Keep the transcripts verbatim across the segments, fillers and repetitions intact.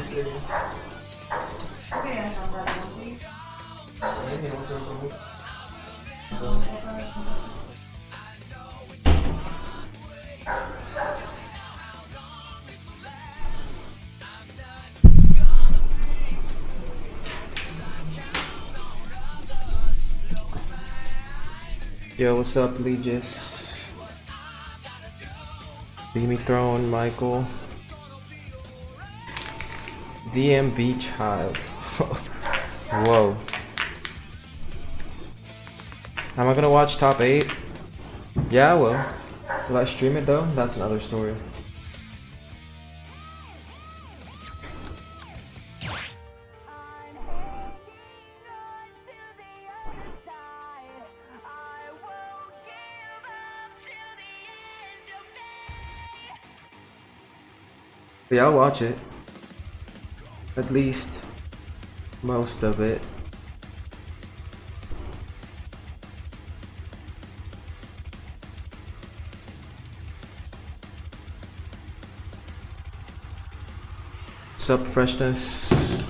Yo, what's up, Legis? Leave me throne, Michael. D M V child. Whoa. Am I gonna watch top eight? Yeah, I will. Will I stream it though? That's another story. Yeah, I'll watch it. At least most of it. Sup, freshness?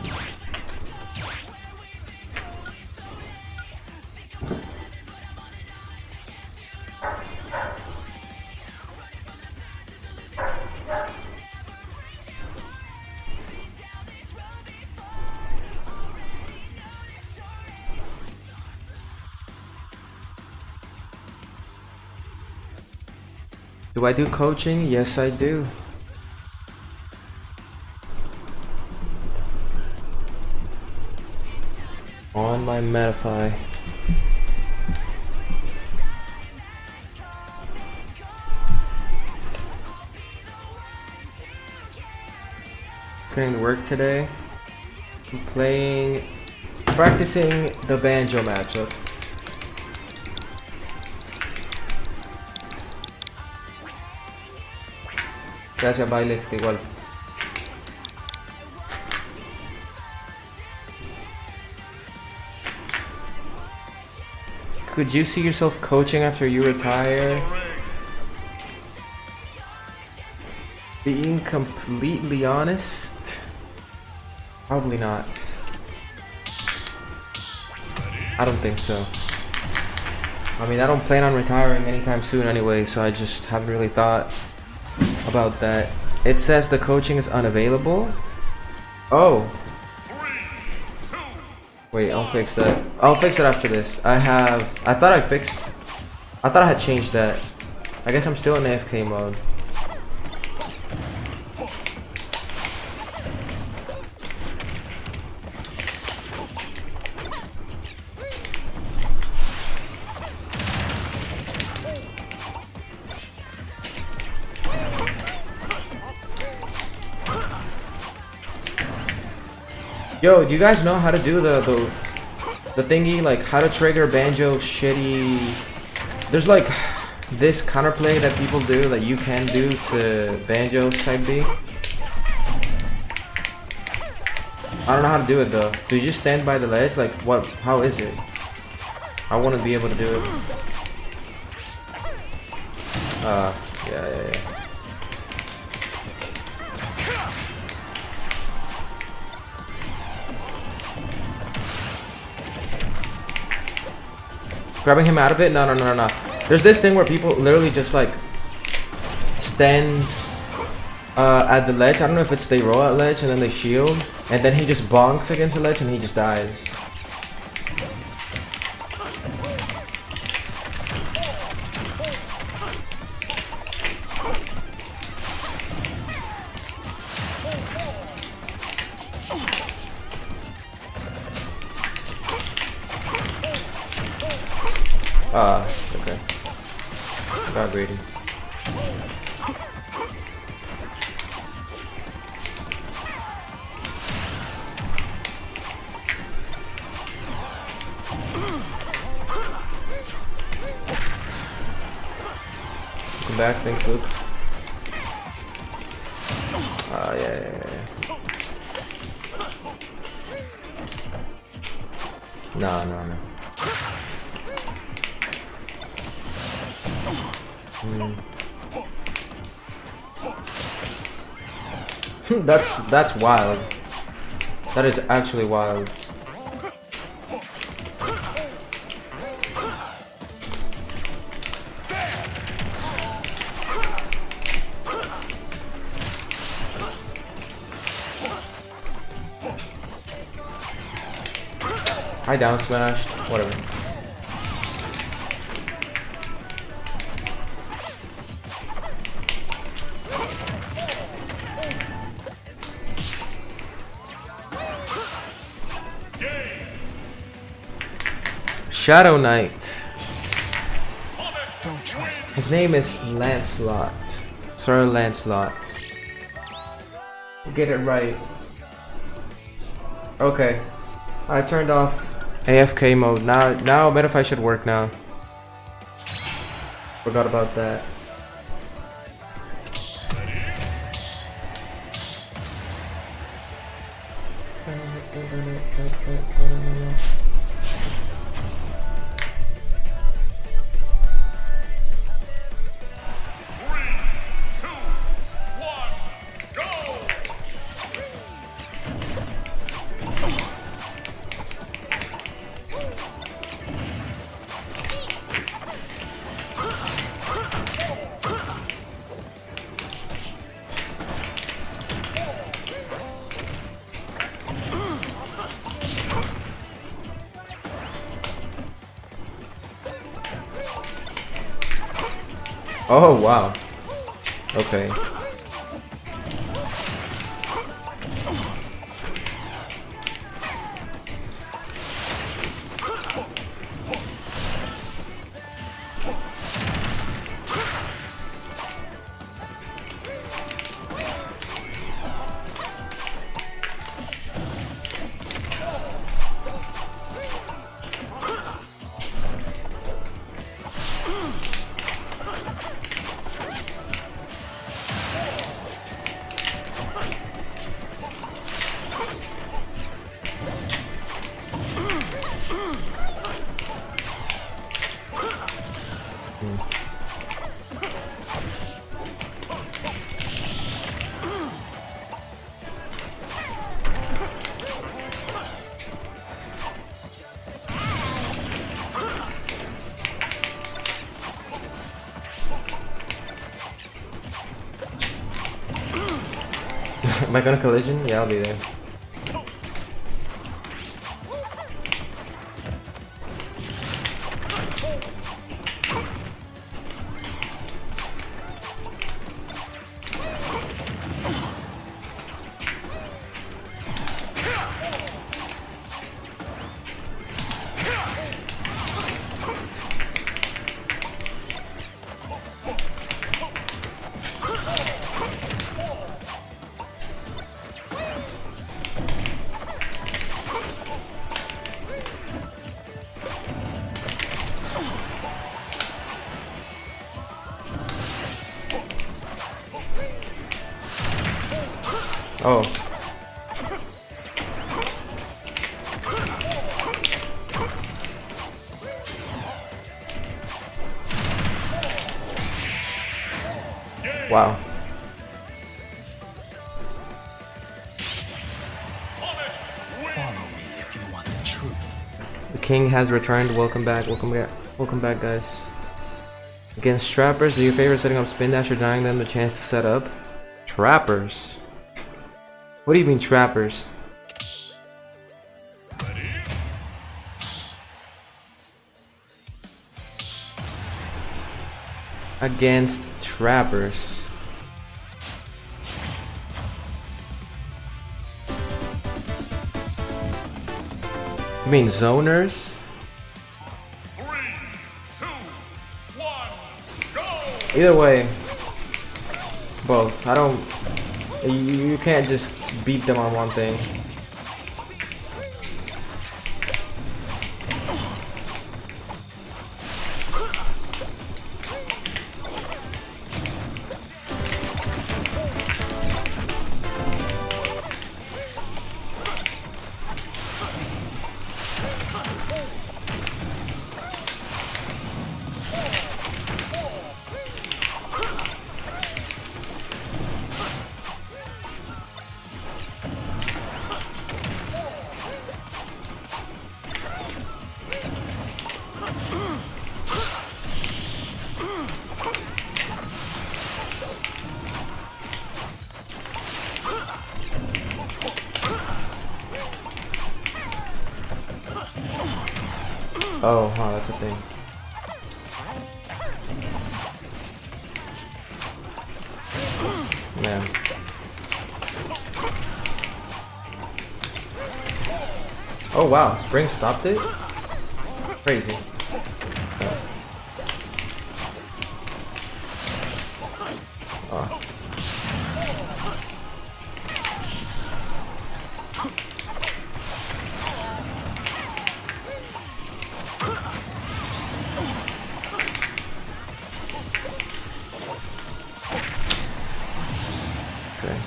Do I do coaching? Yes, I do. On my Metafy. Going to work today. I'm playing, practicing the banjo matchup. Gracias, baile, igual. Could you see yourself coaching after you retire? Being completely honest, probably not. I don't think so. I mean, I don't plan on retiring anytime soon anyway, so I just haven't really thought about that. It says the coaching is unavailable. Oh. Wait, I'll fix that. I'll fix it after this. I have... I thought I fixed... I thought I had changed that. I guess I'm still in A F K mode. Yo, do you guys know how to do the, the the thingy, like how to trigger banjo shitty? There's like this counterplay that people do that you can do to banjo type B. I don't know how to do it though. Do you just stand by the ledge? Like what? How is it? I want to be able to do it. Uh, yeah, yeah, yeah. Grabbing him out of it? No, no, no, no, no. There's this thing where people literally just like stand uh, at the ledge. I don't know if it's they roll at ledge and then they shield, and then he just bonks against the ledge and he just dies. Ah, okay. Got greedy. Come back, thanks, Luke. Ah, yeah, yeah, yeah. No, no, no. Mm. that's that's wild. That is actually wild. I down smashed. Whatever. Shadow Knight. His name is Lancelot. Sir Lancelot. Get it right. Okay. I turned off A F K mode. Now, now Metafy should work now. Forgot about that. Oh wow. Okay. Am I gonna collision? Yeah, I'll be there. Oh. Wow. Follow me if you want the truth. The king has returned. Welcome back. Welcome back. Welcome back, guys. Against trappers, do you favor setting up spin dash or denying them the chance to set up? Trappers? What do you mean trappers? Against trappers. You mean zoners? Three, two, one, go! Either way, both. I don't. You, you can't just beat them on one thing. Oh, huh, that's a thing. Man. Oh wow, Spring stopped it? Crazy. Oh. Okay.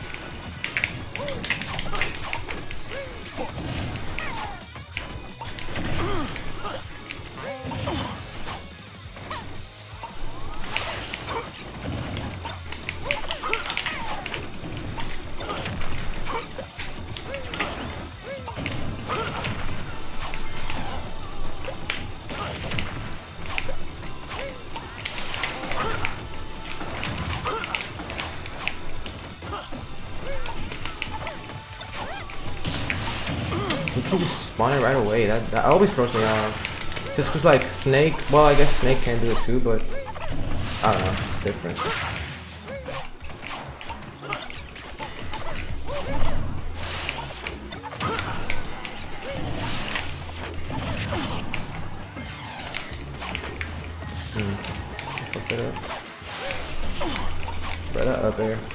You can just spawn it right away. That, that always throws me off. Just cause like Snake, well I guess Snake can do it too, but I don't know, it's different. Hmm. Fuck it up. Spread that up there.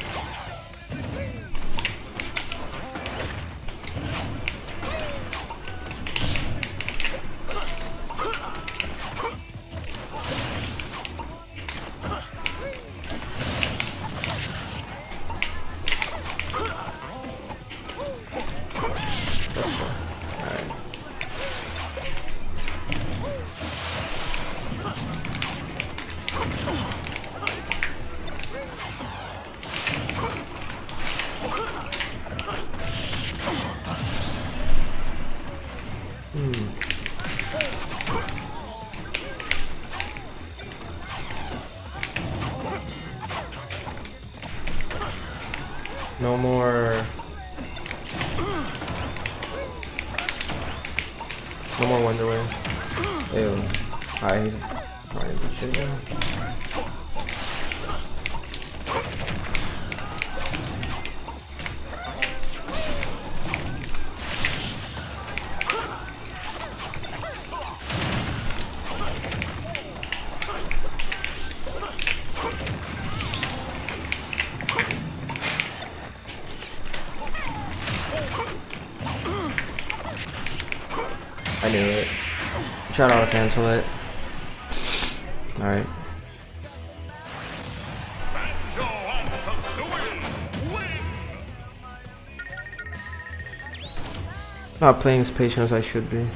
No more. No more Wonder Wind. Ew. Alright, he's alright, good shit now. I knew it. Try to auto cancel it. Alright. Banjo and Kazooie win! Not playing as patient as I should be.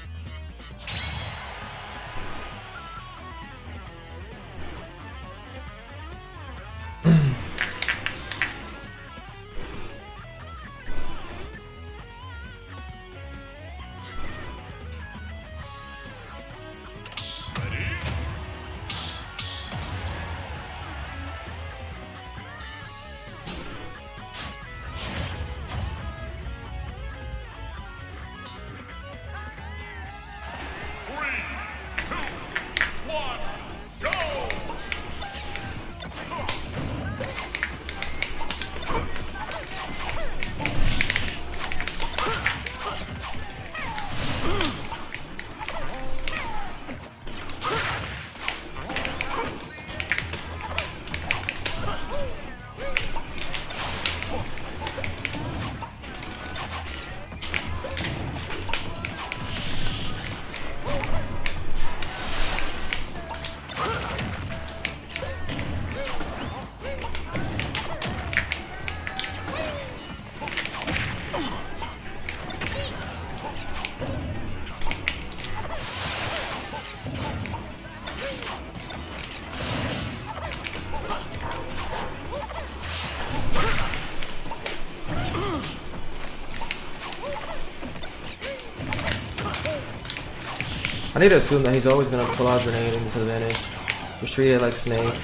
I need to assume that he's always gonna pull out grenade into the advantage. Just treat it like Snake.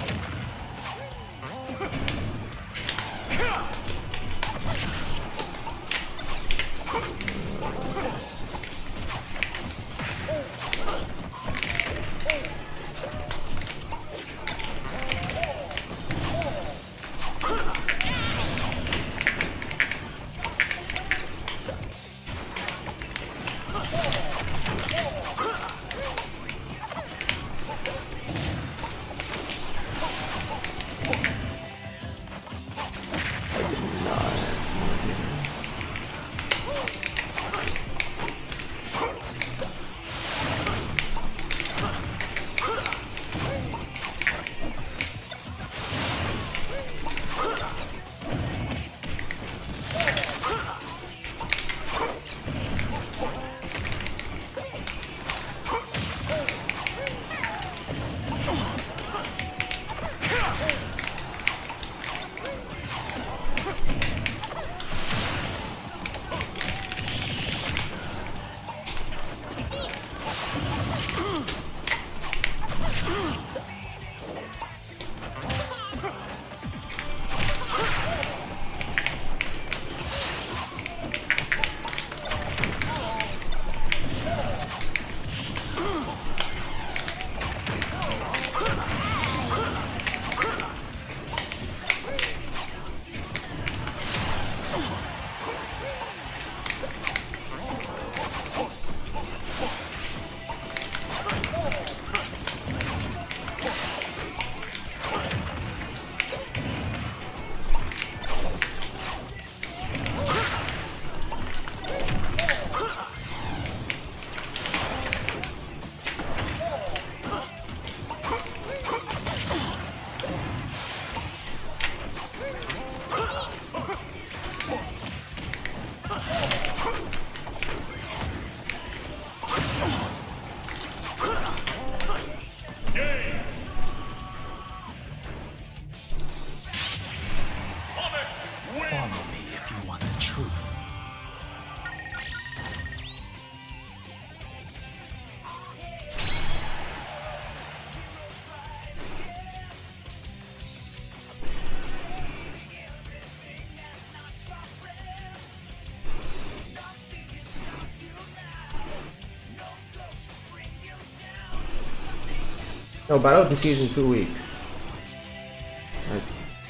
No, Battle of the Sea is in two weeks. Right.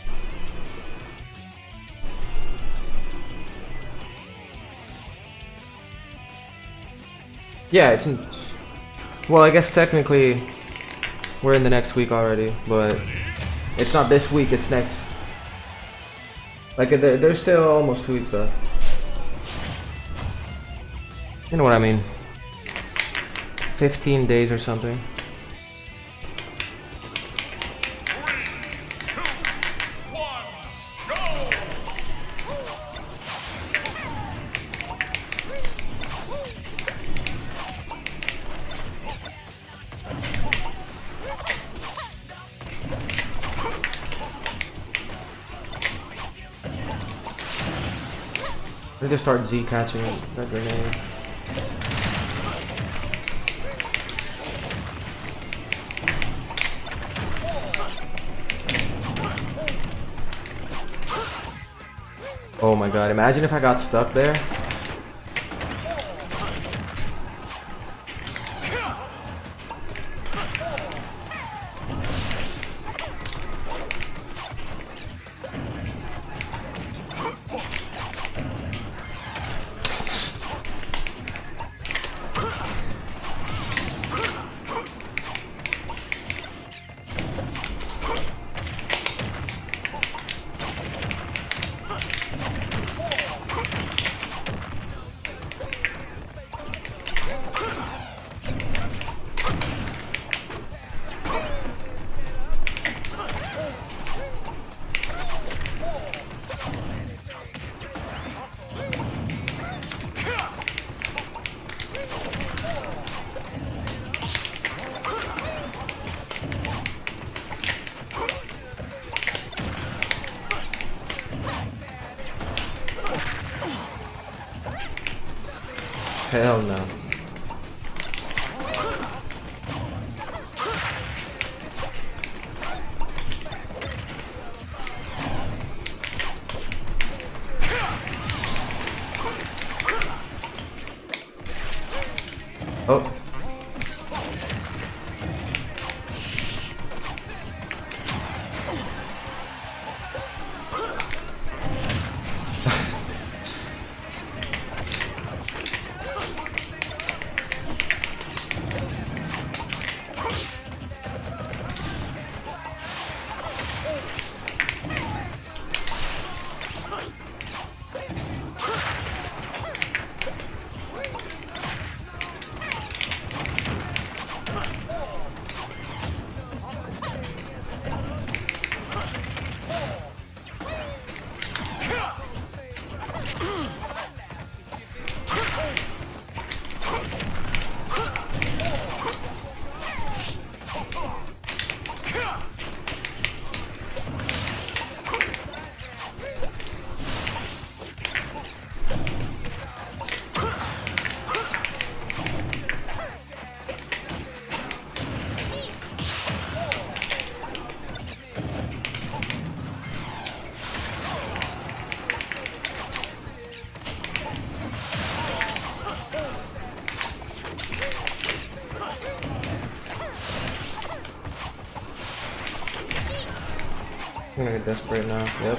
Yeah, it's in. Well, I guess technically we're in the next week already, but it's not this week, it's next. Like, there, there's still almost two weeks left. You know what I mean? fifteen days or something. I need to start Z catching that grenade. Oh my god, imagine if I got stuck there. Hell no. Oh. I'm gonna get desperate now. Yep.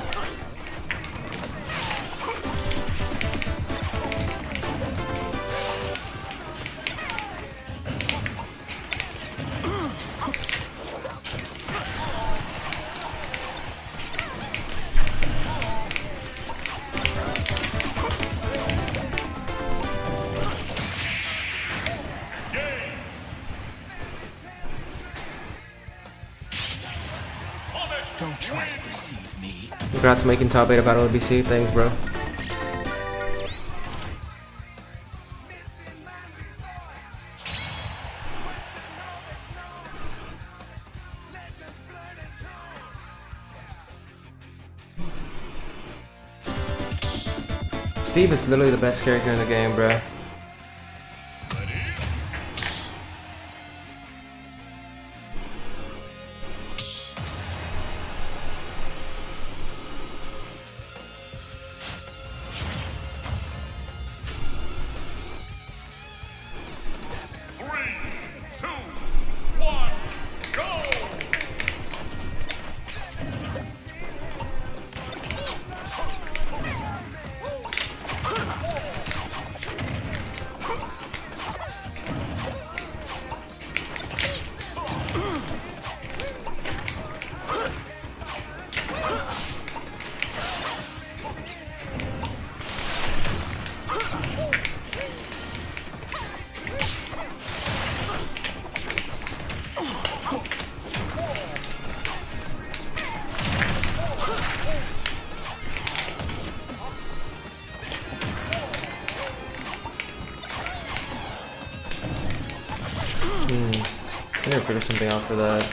Don't try to deceive me. Congrats making top eight of Battle of B C. Thanks, bro. Steve is literally the best character in the game, bro. Three, two, one, go! figure something out for that.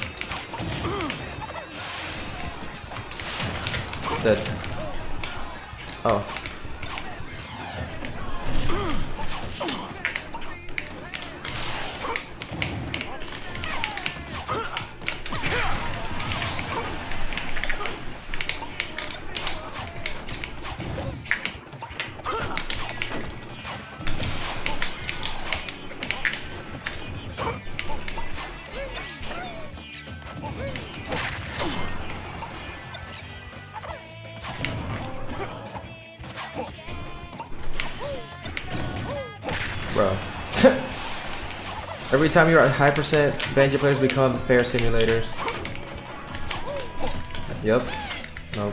Dead. Oh. Bro. Every time you're at high percent, Banjo players become fair simulators. Yep. Nope.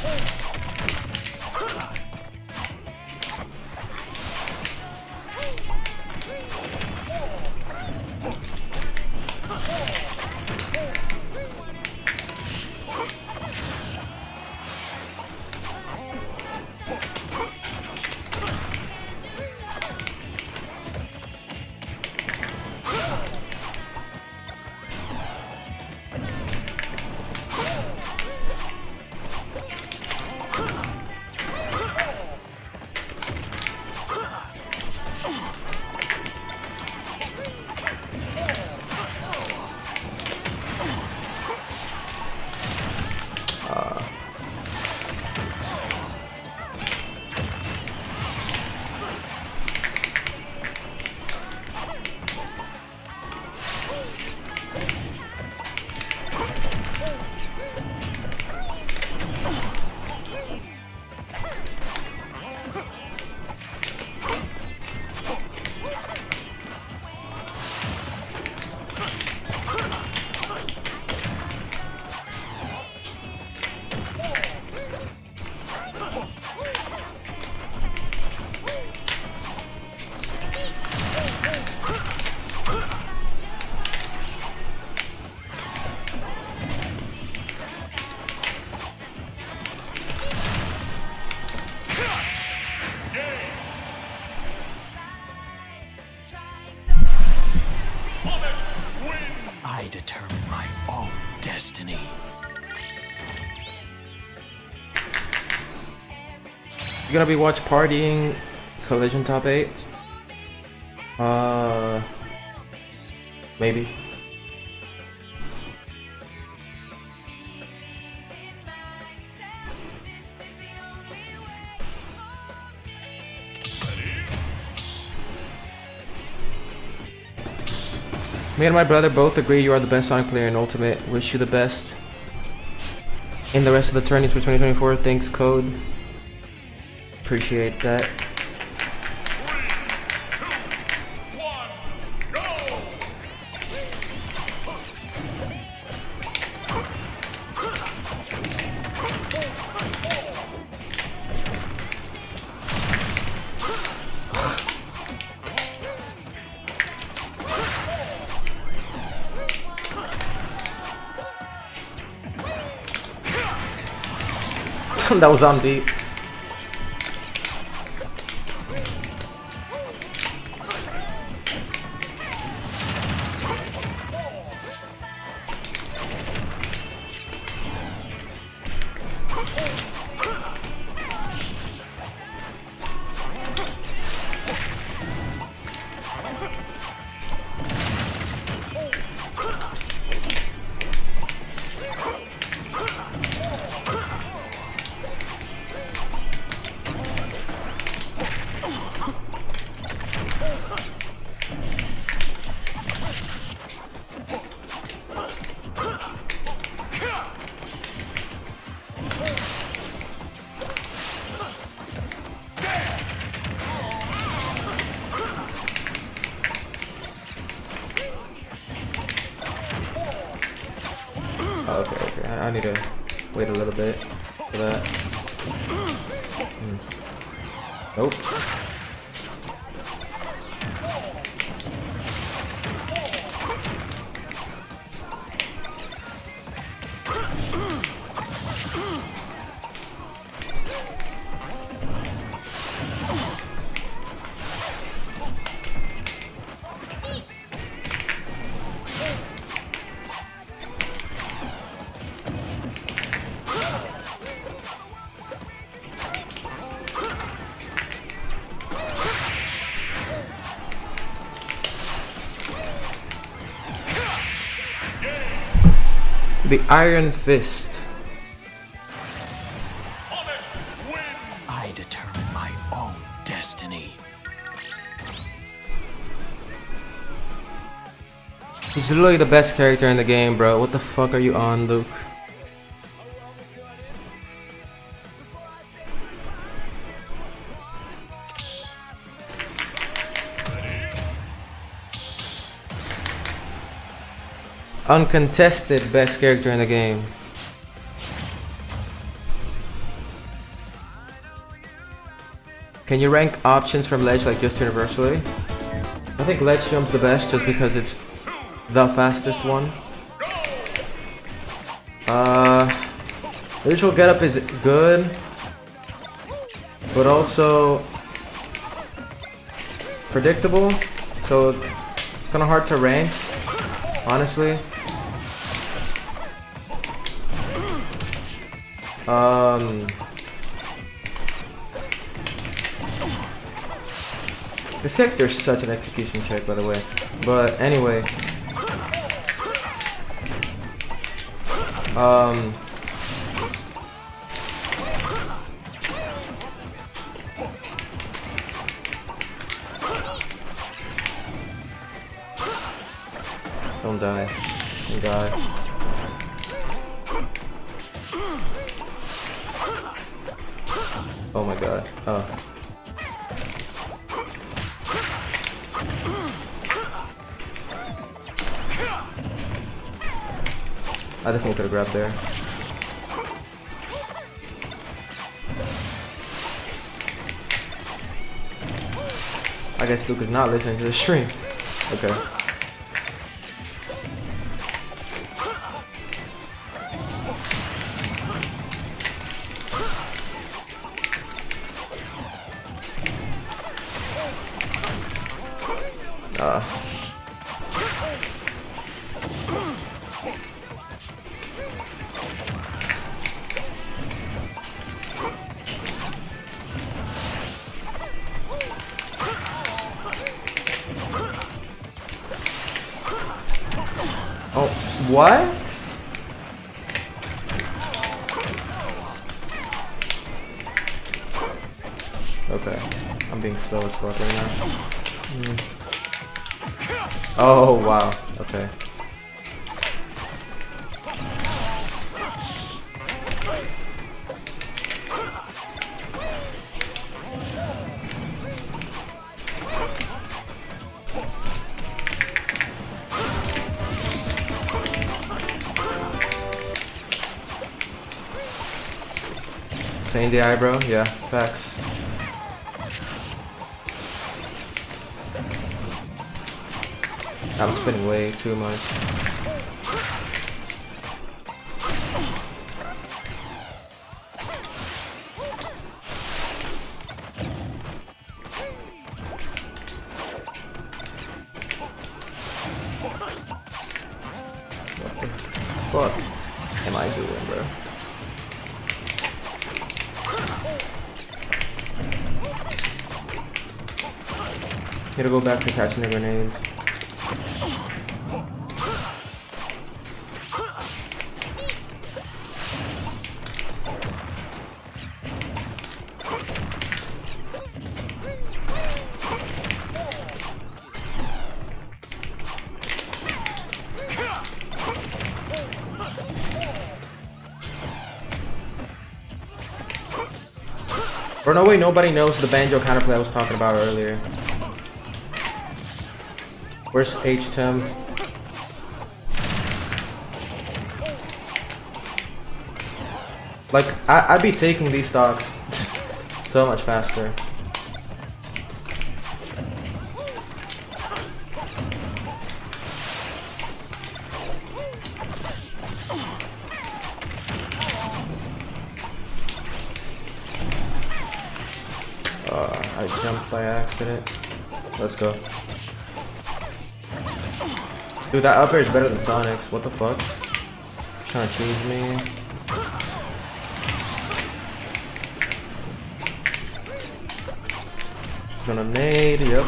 I determine my own destiny. You gonna be watch partying Collision top eight? Uh, maybe. Me and my brother both agree you are the best Sonic player in Ultimate. Wish you the best in the rest of the tourneys for twenty twenty-four. Thanks, Code. Appreciate that. That was on beat. Oh, okay, okay. I, I need to wait a little bit for that. Mm. Nope. The Iron Fist. I determine my own destiny. He's literally the best character in the game, bro. What the fuck are you on, Luke? Uncontested best character in the game. Can you rank options from Ledge like just universally? I think Ledge Jump's the best just because it's the fastest one. Uh, Neutral Getup is good, but also predictable, so it's kind of hard to rank, honestly. Um, this character's such an execution check, by the way. But anyway, um, don't die, don't die. Oh my god. Oh. I definitely could have grabbed there. I guess Luke is not listening to the stream. Okay. Uh. Oh, what? Okay, I'm being slow as fuck right now. Mm. Oh, wow. Okay. Saying the eyebrow? Yeah, facts. I'm spinning way too much. What the fuck am I doing, bro? Gotta go back to catching the grenades. Or no way, nobody knows the banjo counterplay I was talking about earlier. Where's H-Tem? Like, I I'd be taking these stocks so much faster. Uh, I jumped by accident. Let's go. Dude, that up air is better than Sonic's. What the fuck? Trying to cheese me. Gonna nade, yep.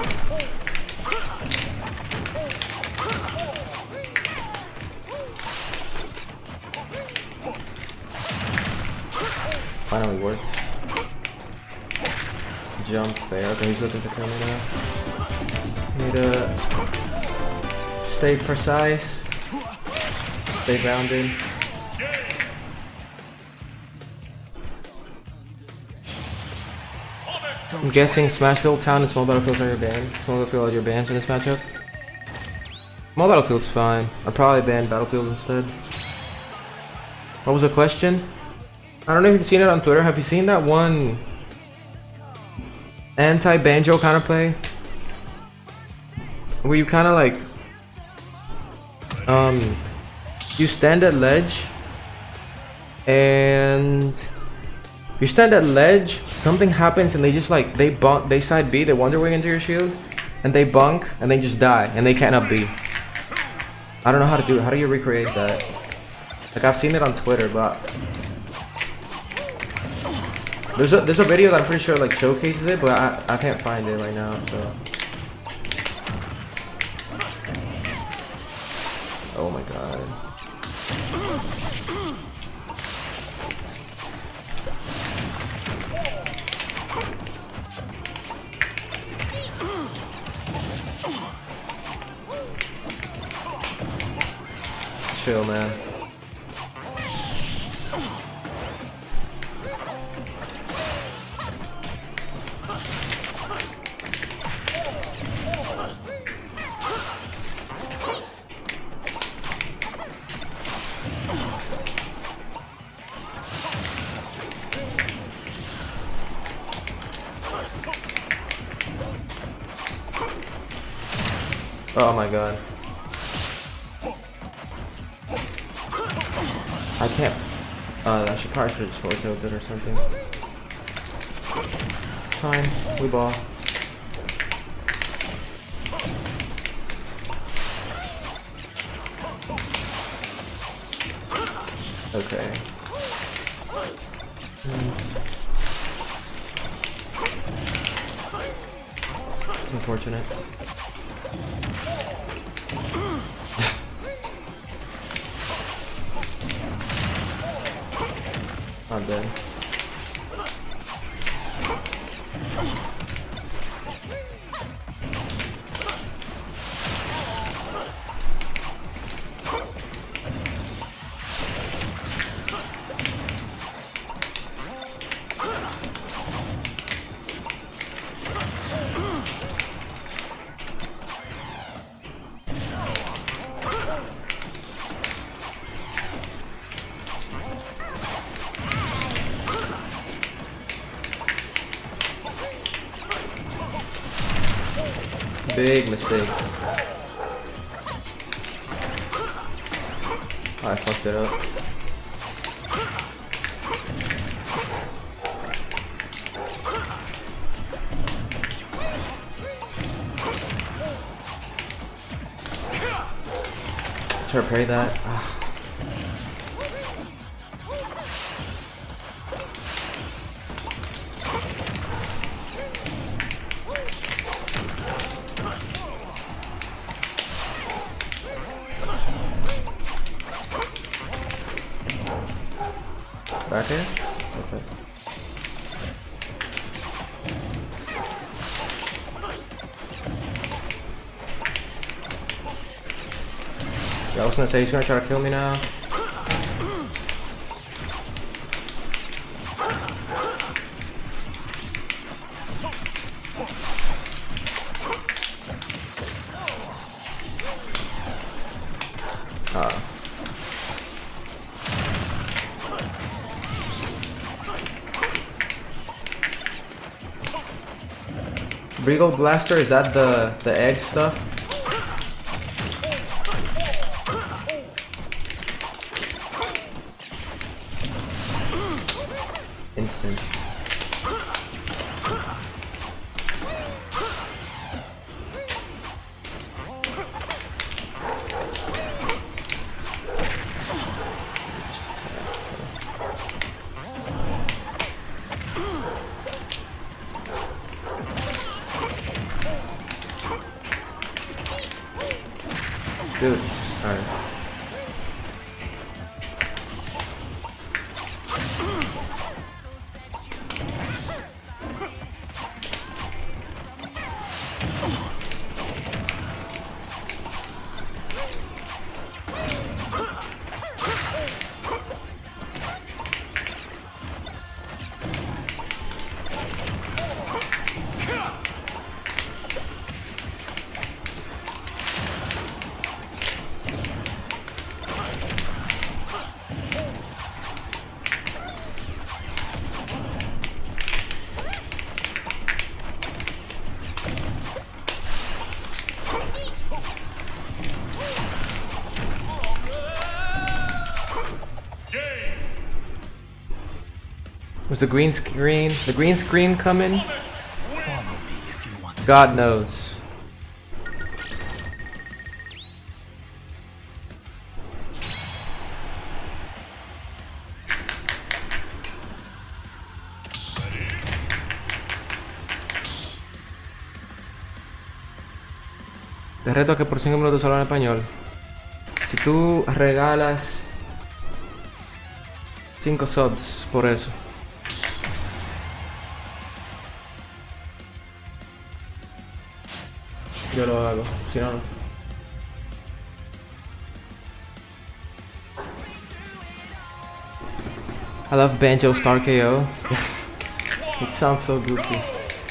finally worked. Jump fair. Okay, he's looking to kill me now. Need to stay precise. Stay grounded. I'm guessing Smashville Town and Small Battlefields are your banned. Small Battlefield are your bans in this matchup. Small Battlefield's fine. I'd probably ban Battlefield instead. What was the question? I don't know if you've seen it on Twitter. Have you seen that one anti-banjo kind of play? Where you kind of like... Um... You stand at ledge and you stand at ledge, something happens and they just like they bunk they side B, they wonder wing into your shield and they bunk and they just die and they can't up B. I don't know how to do it. How do you recreate that? Like I've seen it on Twitter, but there's a there's a video that I'm pretty sure like showcases it, but I I can't find it right now, so oh my god. Chill, man. Oh my god. I can't. Uh, I should probably should have just photoed it or something. It's fine. We ball. Okay. Hmm. It's unfortunate. I'm dead. Big mistake. I fucked it up. Try to parry that. Ugh. Back here? Okay. Yeah, I was gonna say he's gonna try to kill me now. Ah. Regal Blaster, is that the the egg stuff? Instant. Dude, alright. Was the green screen, the green screen coming? Follow me if you want to. God knows. Te reto a que por cinco minutos hablas en español. Si tú regalas cinco subs por eso. Yo lo hago, si no, no. I love Banjo Star K O. It sounds so goofy.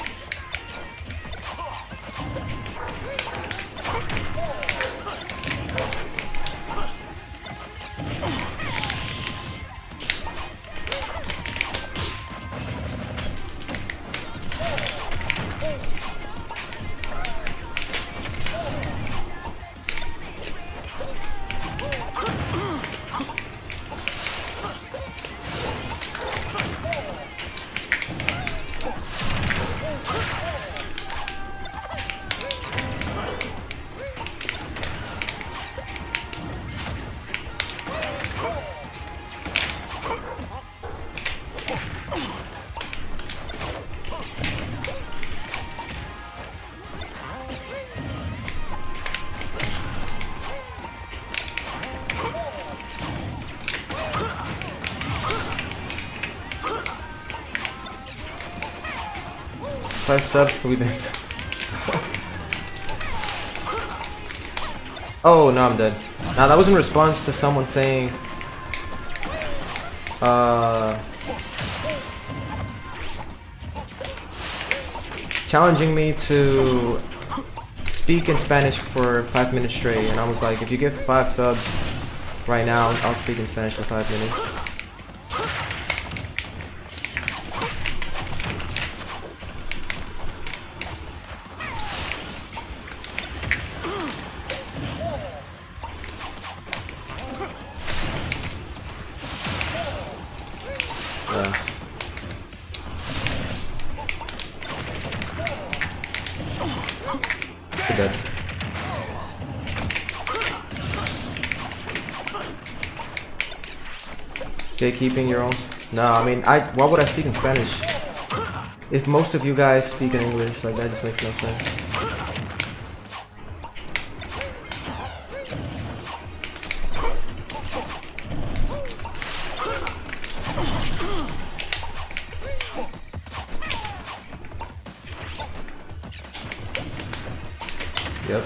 Five subs, we there. Oh no, I'm dead. Now that was in response to someone saying, uh, challenging me to speak in Spanish for five minutes straight, and I was like, if you give five subs right now, I'll speak in Spanish for five minutes. Uh, you're dead. Gatekeeping your own. No, I mean, I. Why would I speak in Spanish? If most of you guys speak in English, like that just makes no sense. Yep.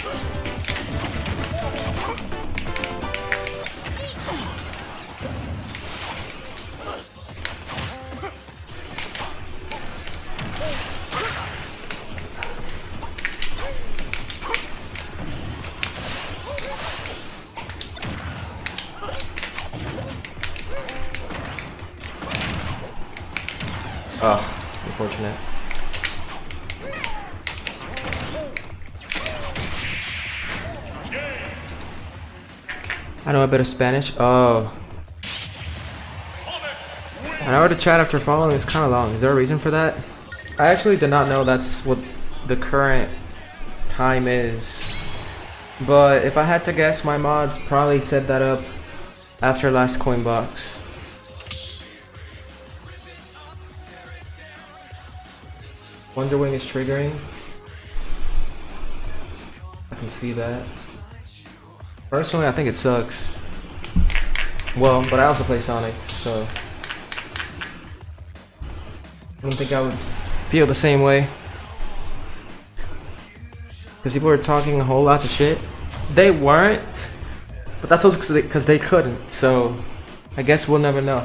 Ugh, unfortunate. I know a bit of Spanish. Oh. An hour to chat after following is kind of long. Is there a reason for that? I actually did not know that's what the current time is. But if I had to guess, my mods probably set that up after last coin box. Wonder Wing is triggering. I can see that. Personally, I think it sucks. Well, but I also play Sonic, so I don't think I would feel the same way. Because people were talking a whole lot of shit. They weren't, but that's also because they, they couldn't. So I guess we'll never know.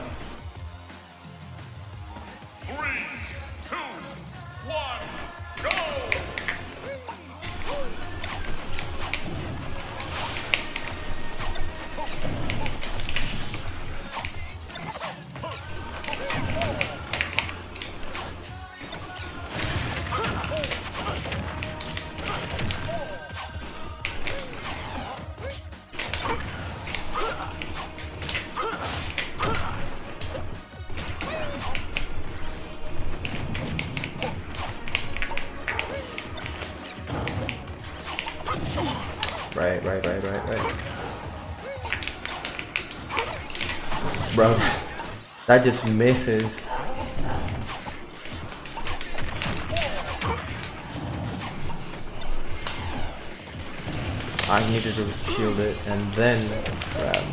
right, right, right, right. Bro, that just misses. I needed to shield it and then grab.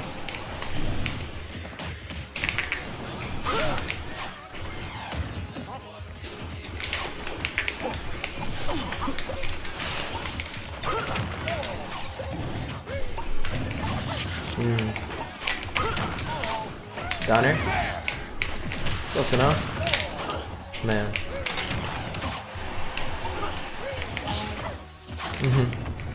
Mm. Downer? Close enough. Man. Mm-hmm.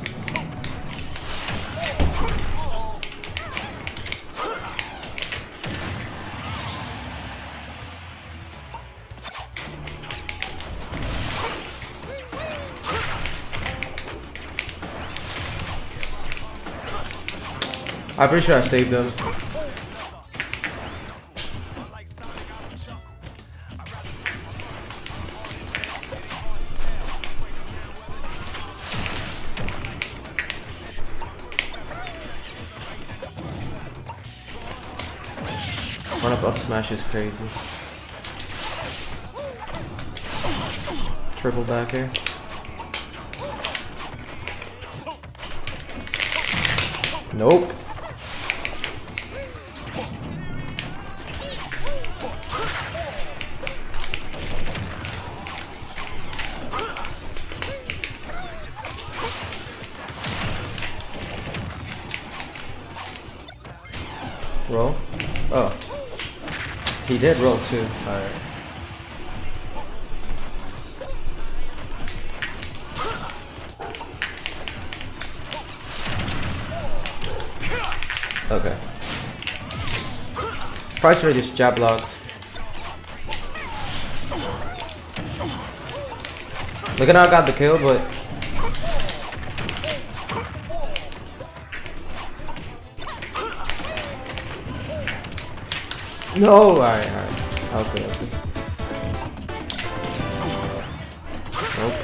I'm pretty sure I saved them. Run up up smash is crazy. Triple back here. Nope. Roll? Oh. He did roll too. Alright. Okay. Price rate just jab blocked. Look at how I got the kill, but no, alright, alright. Okay, okay. Nope.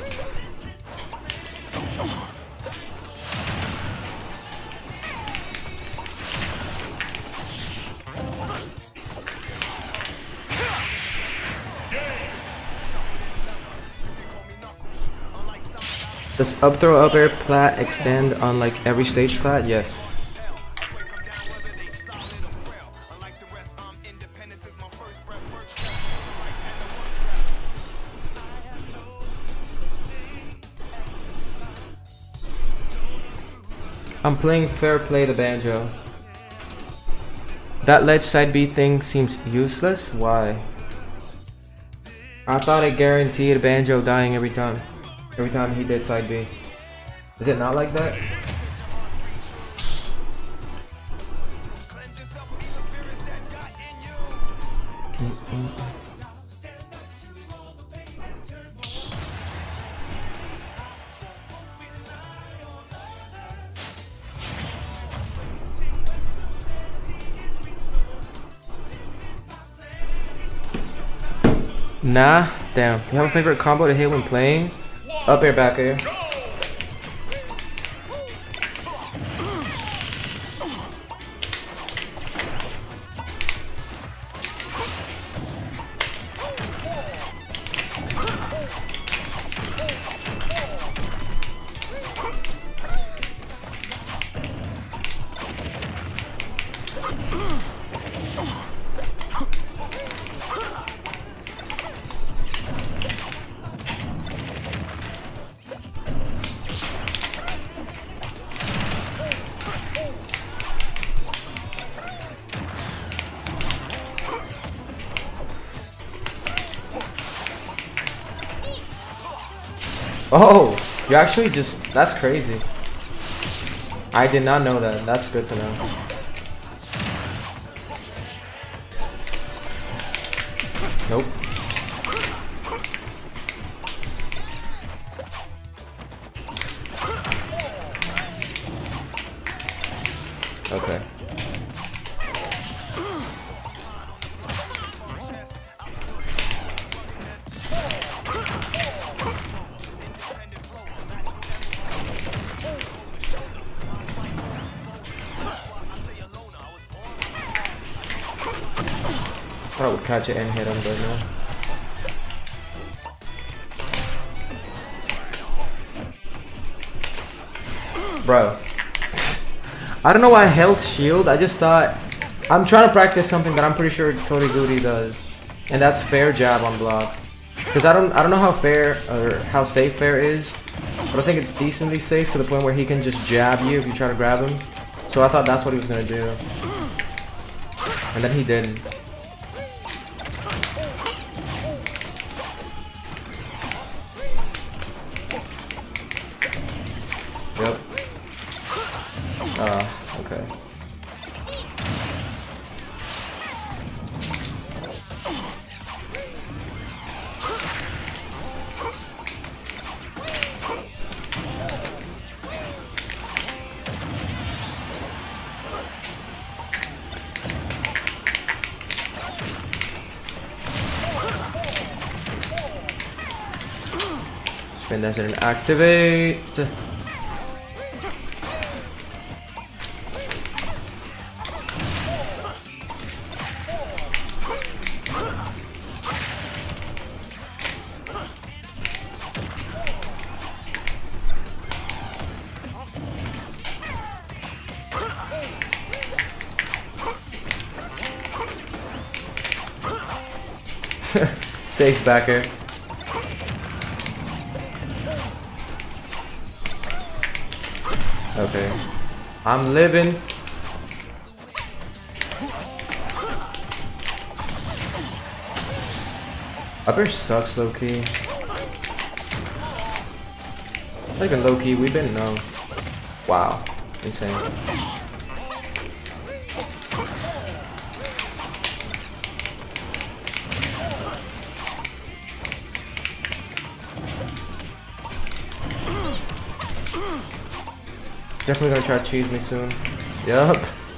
Does up throw up air plat extend on like every stage plat? Yes. I'm playing Fair Play the Banjo. That ledge side B thing seems useless. Why? I thought it guaranteed Banjo dying every time. Every time he did side B. Is it not like that? Mm-mm. Nah, damn. You have a favorite combo to hit when playing? Up air, back air. Oh, you actually just, that's crazy. I did not know that. That's good to know. Nope. Okay. I would catch it and hit him, but no. Bro. I don't know why I held shield. I just thought I'm trying to practice something that I'm pretty sure Cody Goody does. And that's fair jab on block. Because I don't I don't know how fair or how safe fair is. But I think it's decently safe to the point where he can just jab you if you try to grab him. So I thought that's what he was gonna do. And then he didn't. Yep. Uh, okay. Spin dash and activate. Safe backer. Okay. I'm living. Upper sucks low key. Like a low key, we've been no. Wow. Insane. Definitely gonna try to cheese me soon. Yup.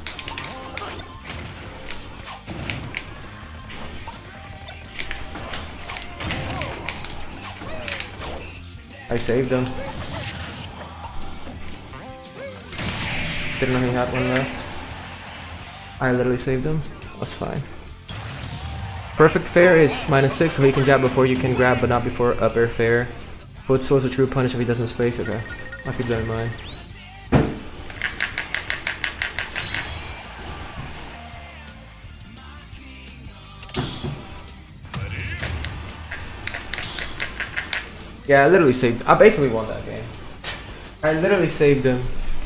I saved him. Didn't know he had one left. I literally saved him. That's fine. Perfect fair is minus six, so he can jab before you can grab, but not before upper fair. Foot slows a true punish if he doesn't space. Okay, I'll keep that in mind. Yeah, I literally saved. I basically won that game. I literally saved him.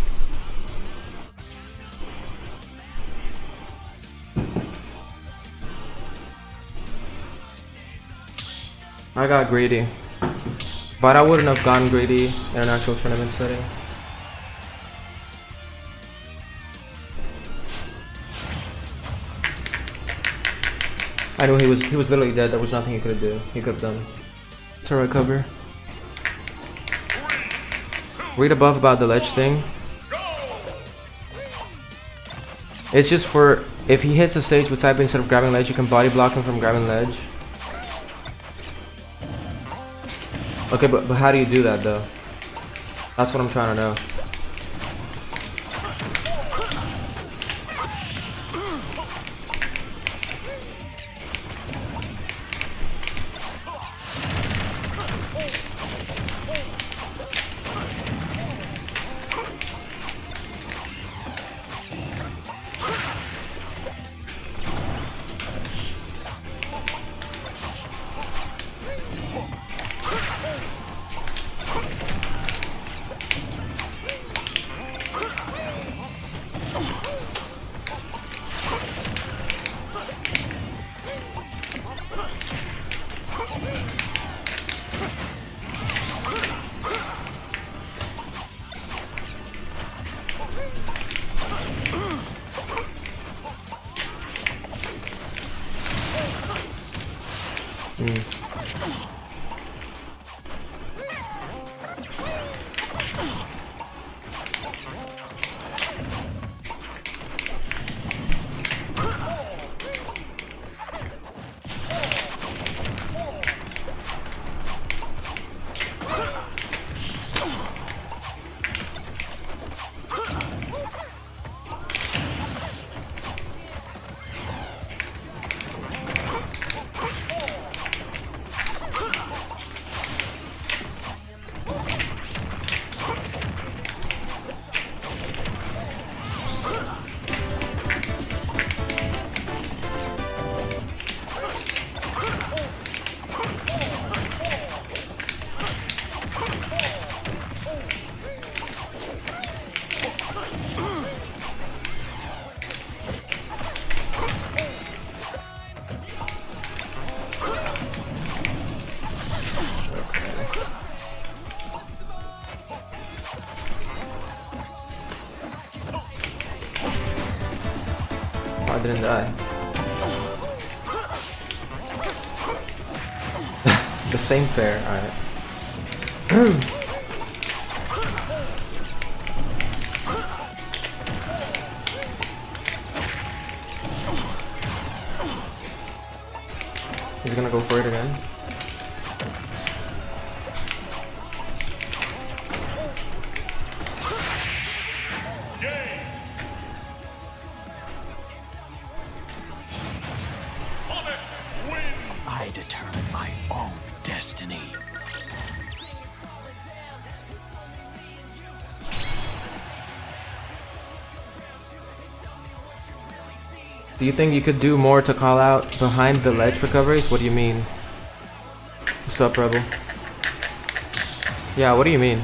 I got greedy. But I wouldn't have gotten greedy in an actual tournament setting. I knew he was he was literally dead. There was nothing he could do. He could have done. It's alright, cover. Read above about the ledge thing. It's just for if he hits the stage with side B instead of grabbing ledge, you can body block him from grabbing ledge. Okay, but, but how do you do that though? That's what I'm trying to know. Mm. didn't die. The same fair, alright. He's gonna go for it again. I determine my own destiny. Do you think you could do more to call out behind the ledge recoveries? What do you mean? What's up, Rebel? Yeah, what do you mean?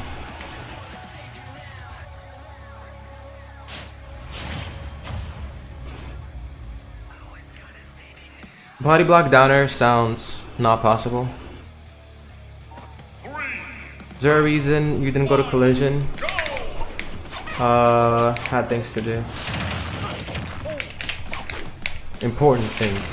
Body block downer sounds not possible. Is there a reason you didn't go to collision? Uh, had things to do. Important things.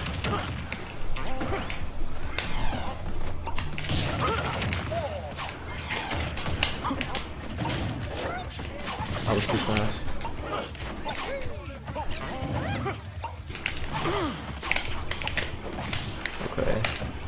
I was too fast. Okay.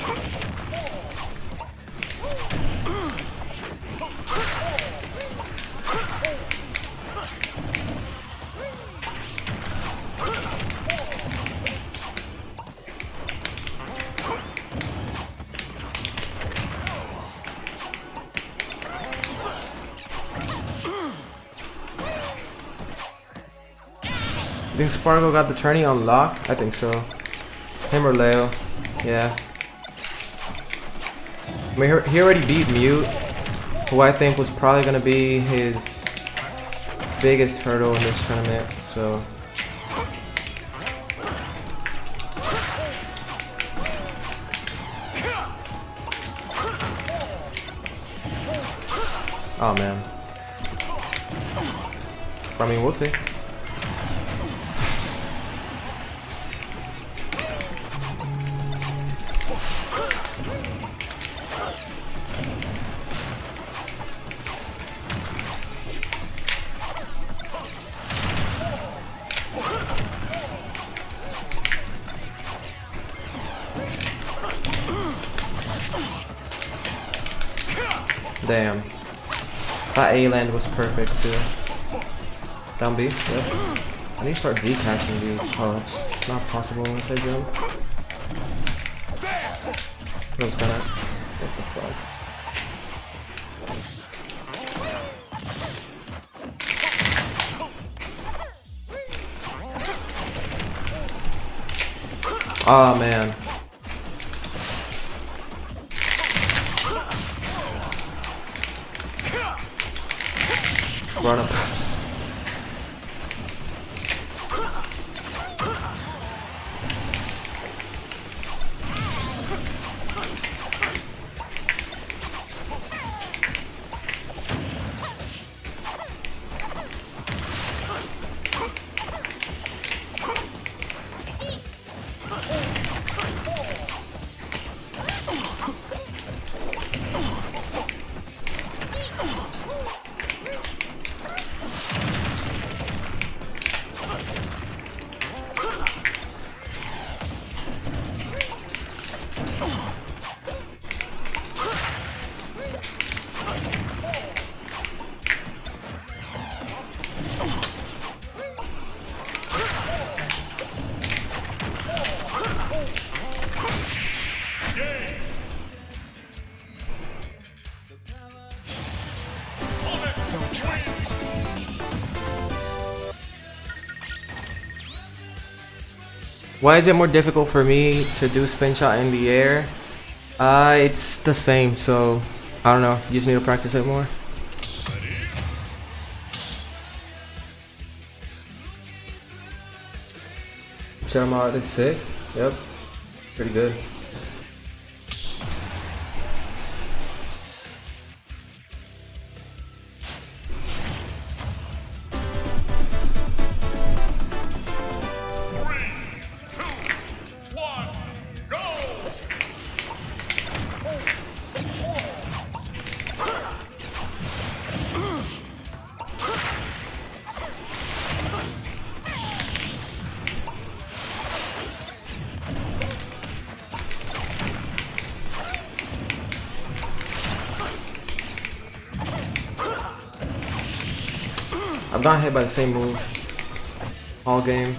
I think Sparkle got the tourney on lock? I think so. Him or Leo. Yeah. I mean, he already beat Mute, who I think was probably going to be his biggest hurdle in this tournament, so. Oh man. I mean, we'll see. Damn. That A land was perfect too. Down B, yep. I need to start Z-catching these. Oh, that's it's not possible unless I jump. That was kinda... What the fuck? Oh man. Run up. Why is it more difficult for me to do spin shot in the air? Uh, it's the same, so I don't know. You just need to practice it more. Check him out, it's sick. Yep, pretty good. I'm not hit by the same move all game.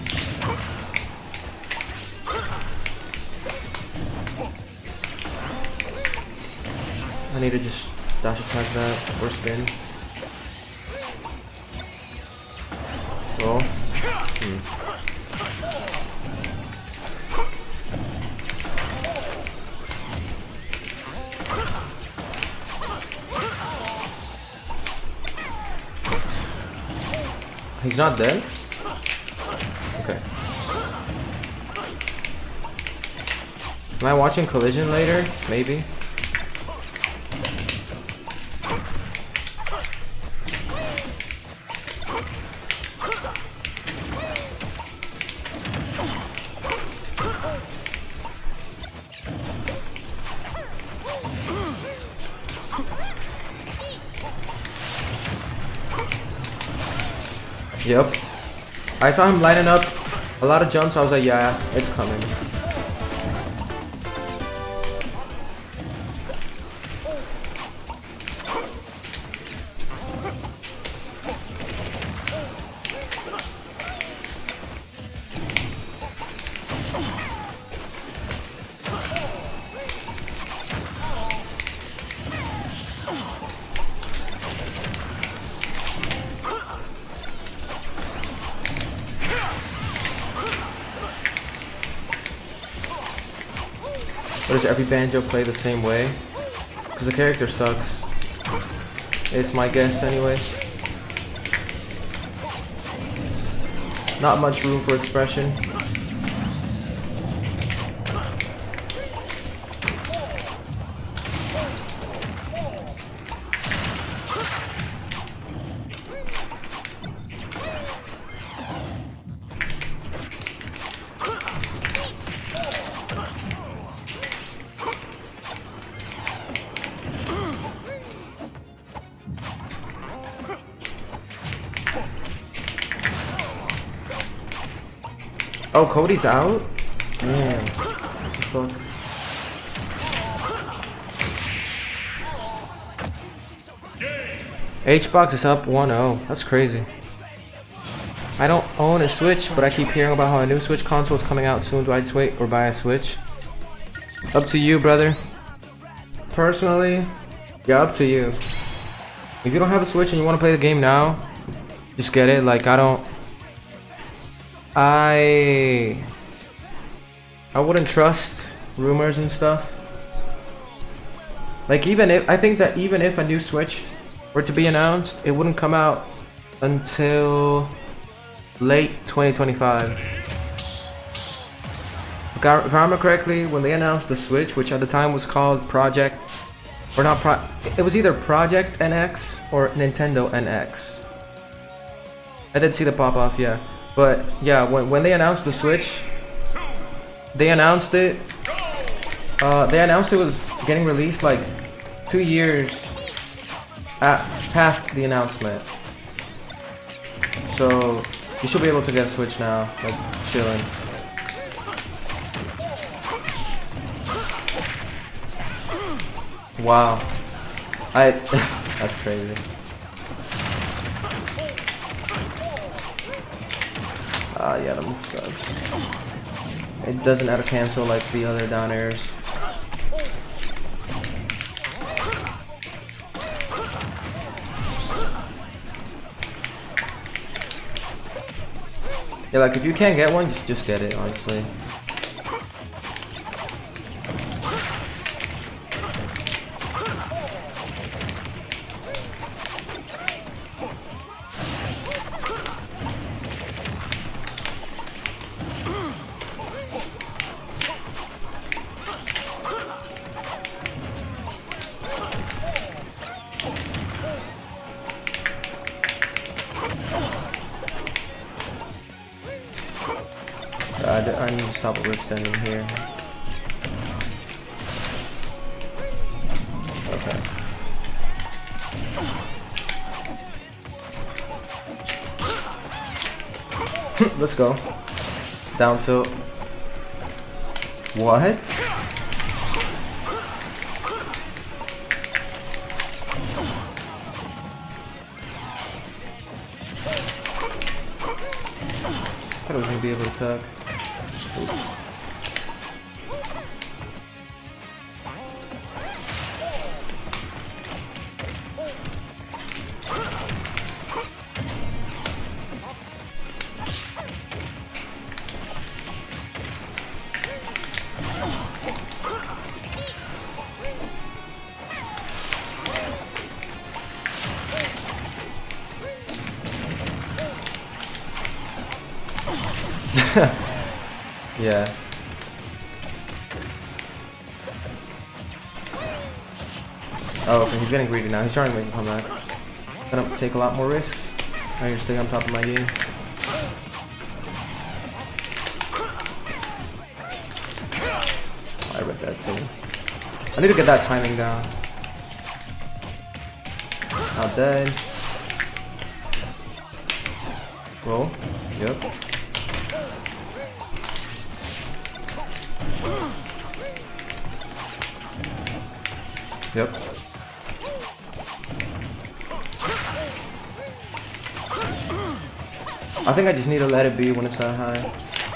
I need to just dash attack that or spin. Roll. Hmm. He's not dead? Okay. Am I watching Collision later? Maybe. Yep. I saw him lining up a lot of jumps. I was like, yeah, it's coming. Or does every banjo play the same way? Because the character sucks. It's my guess anyway. Not much room for expression. Oh, Cody's out? Man. What the fuck? H-Box is up one oh. That's crazy. I don't own a Switch, but I keep hearing about how a new Switch console is coming out soon. Do I just wait or buy a Switch? Up to you, brother. Personally, yeah, up to you. If you don't have a Switch and you want to play the game now, just get it. Like, I don't... I I wouldn't trust rumors and stuff. Like, even if I think that even if a new Switch were to be announced, it wouldn't come out until late twenty twenty-five. If I remember correctly, when they announced the Switch, which at the time was called Project, or not Pro, it was either Project N X or Nintendo N X. I did see the pop off, yeah. But yeah, when, when they announced the Switch, they announced it, uh, they announced it was getting released like two years at, past the announcement. So you should be able to get a Switch now, like chilling. Wow. I, that's crazy. Ah, uh, yeah, the move sucks. It doesn't auto cancel like the other down airs. Yeah, like if you can't get one, just just get it, honestly. I, I need to stop overextending here. Okay. Let's go. Down tilt. What? thought I was gonna be able to tuck. Oops. Yeah. Oh, okay, he's getting greedy now. He's trying to make a comeback. Gonna take a lot more risks. I need to stay on top of my game. Oh, I read that too. I need to get that timing down. Not dead. Roll. Yep. Yep. I think I just need to let it be when it's that high.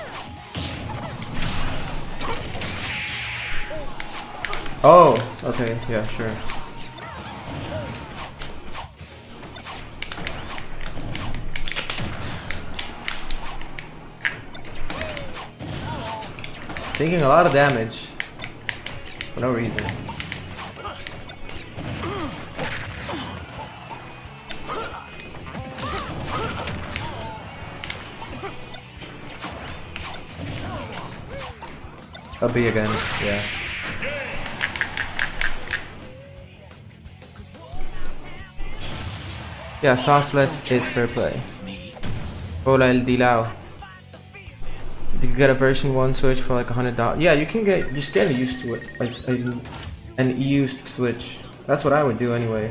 Oh, okay, yeah, sure. Taking a lot of damage for no reason. A B again, yeah. Yeah, sauceless is fair play. Hola el Dilao. You can get a version one switch for like a hundred dollars. Yeah, you can get. Just get used to it. Like a, an used switch. That's what I would do anyway.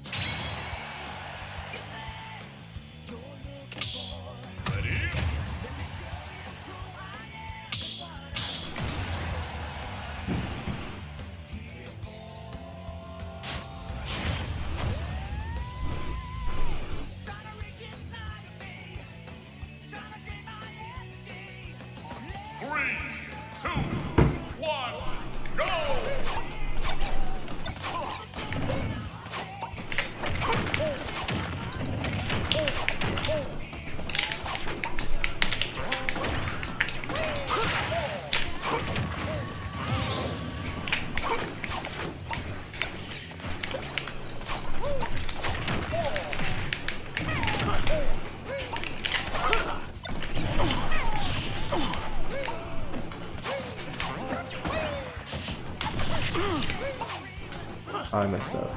Oh, I messed up.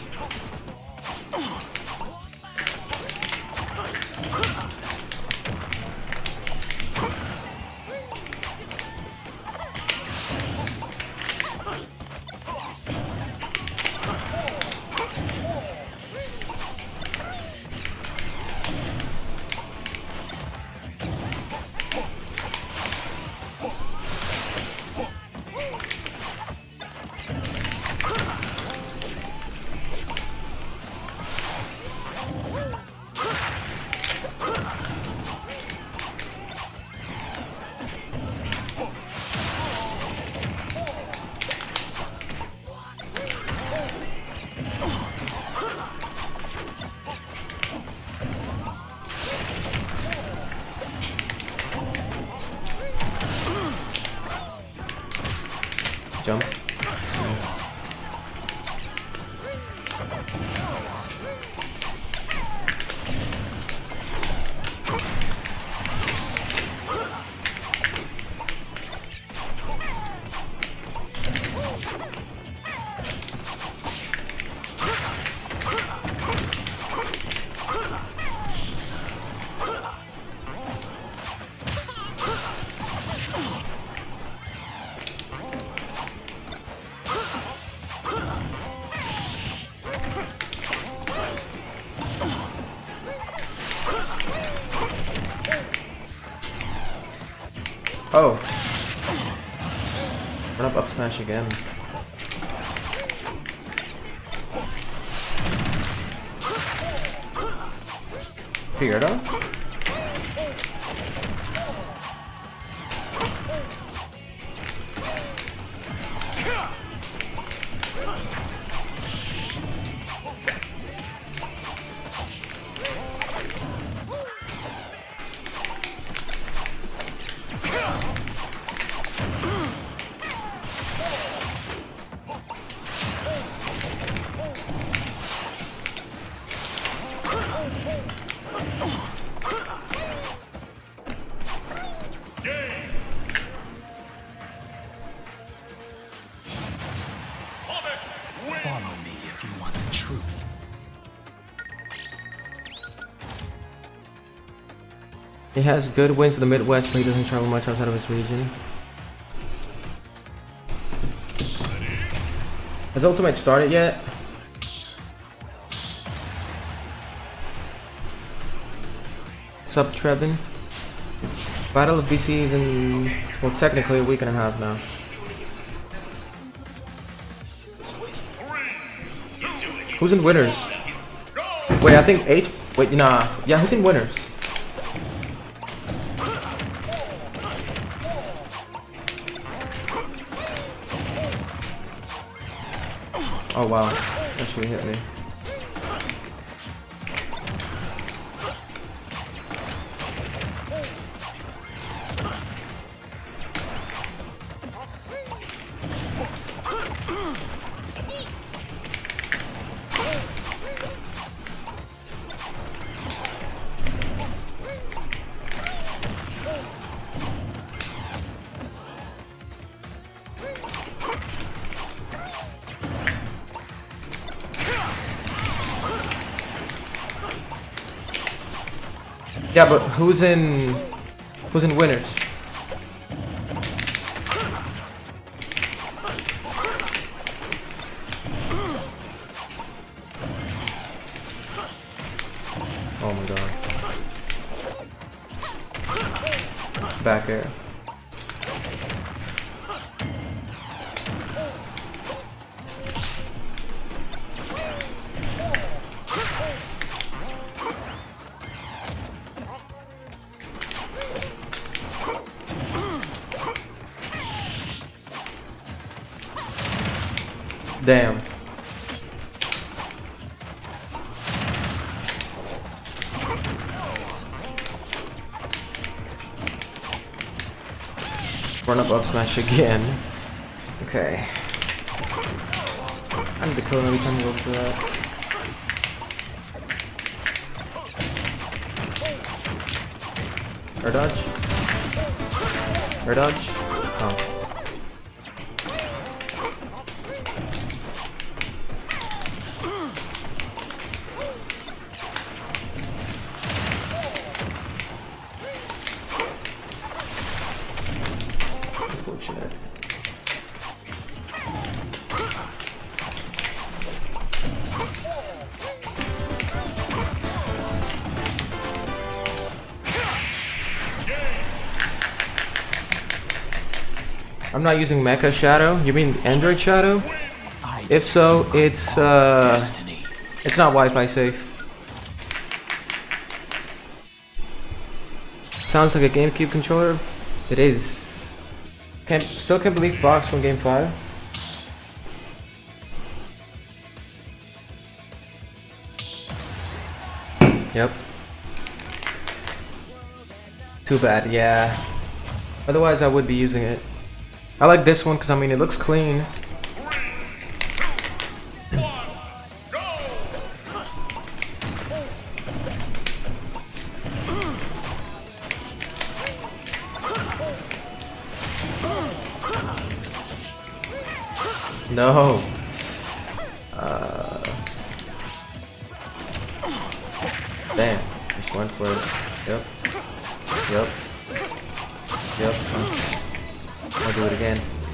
Jump. Oh. Run up up smash again. Figured out. He has good wins in the Midwest, but he doesn't travel much outside of his region. Has Ultimate started yet? Sup, Trebin? Battle of B C is in, well, technically a week and a half now. Who's in winners? Wait, I think H. Wait, nah. Yeah, who's in winners? Oh wow, actually hit me. Yeah, but who's in who's in winners? Oh my god. Back air. Damn. Run up up smash again. Okay. I need to kill him every time he goes for that. Air dodge. Air dodge. Oh. Unfortunate. I'm not using Mecha Shadow. You mean Android Shadow? If so, it's uh, it's not Wi-Fi safe. Sounds like a GameCube controller. It is. Can't, still can't believe Box from Game five. Yep. Too bad, yeah. Otherwise I would be using it. I like this one because I mean it looks clean. No. Uh, damn. Just went for it. Yep. Yep. Yep. I'll do it again.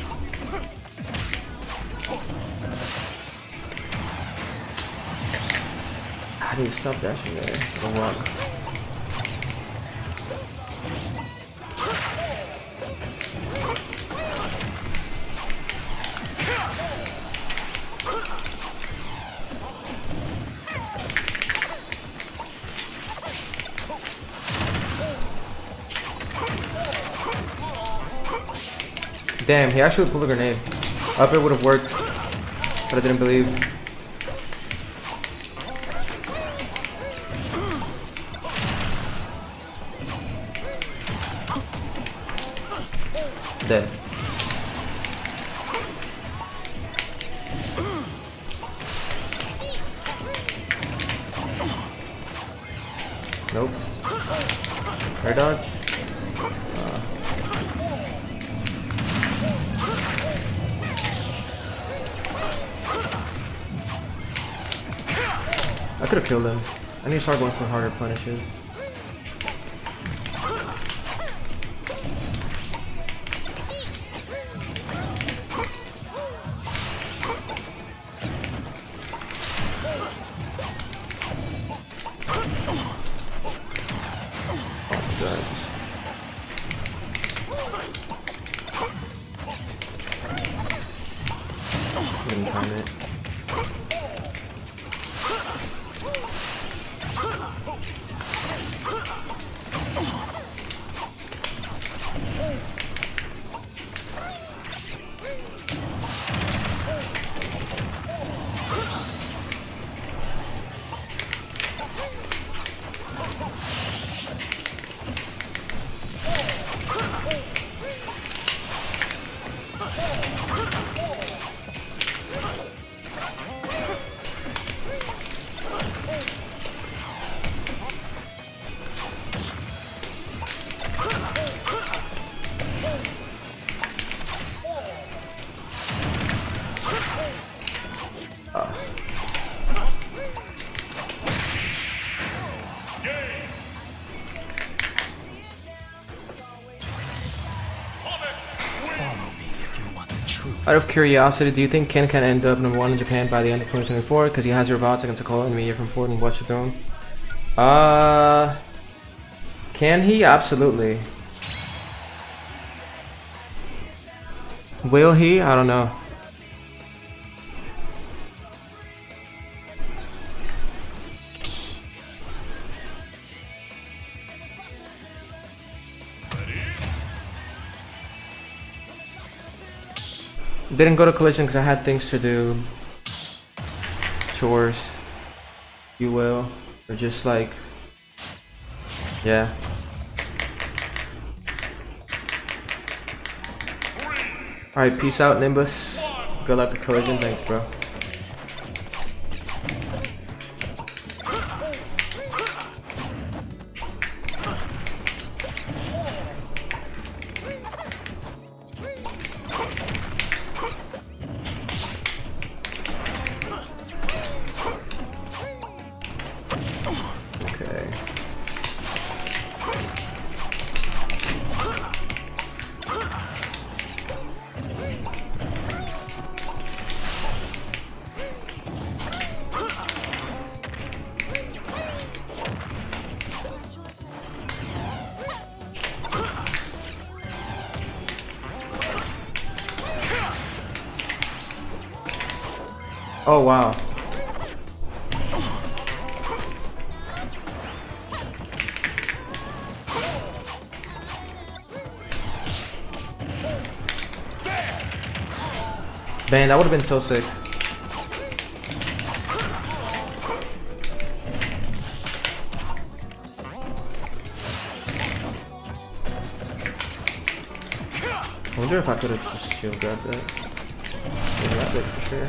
How do you stop dashing there? Don't run. Damn, he actually pulled a grenade. Up it would have worked, but I didn't believe. Dead. Nope. Air dodge. Uh. I could have killed him. I need to start going for harder punishes. didn't time it. Out of curiosity, do you think Ken can end up number one in Japan by the end of twenty twenty-four? Because he has your bots against a call enemy from Ford and Watch the Throne. Uh, can he? Absolutely. Will he? I don't know. Didn't go to Collision because I had things to do. Chores. You will. Or just like... Yeah. Alright, peace out, Nimbus. Good luck at Collision. Thanks, bro. Oh wow. Man, that would have been so sick. I wonder if I could have just shield grabbed that. Yeah, that did for sure.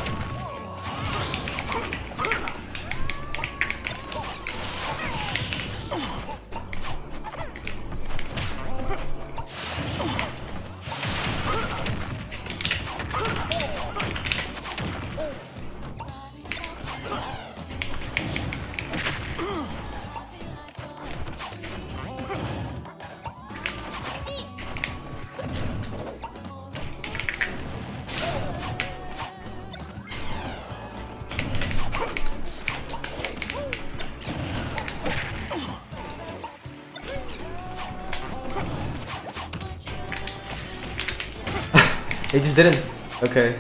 It just didn't. Okay.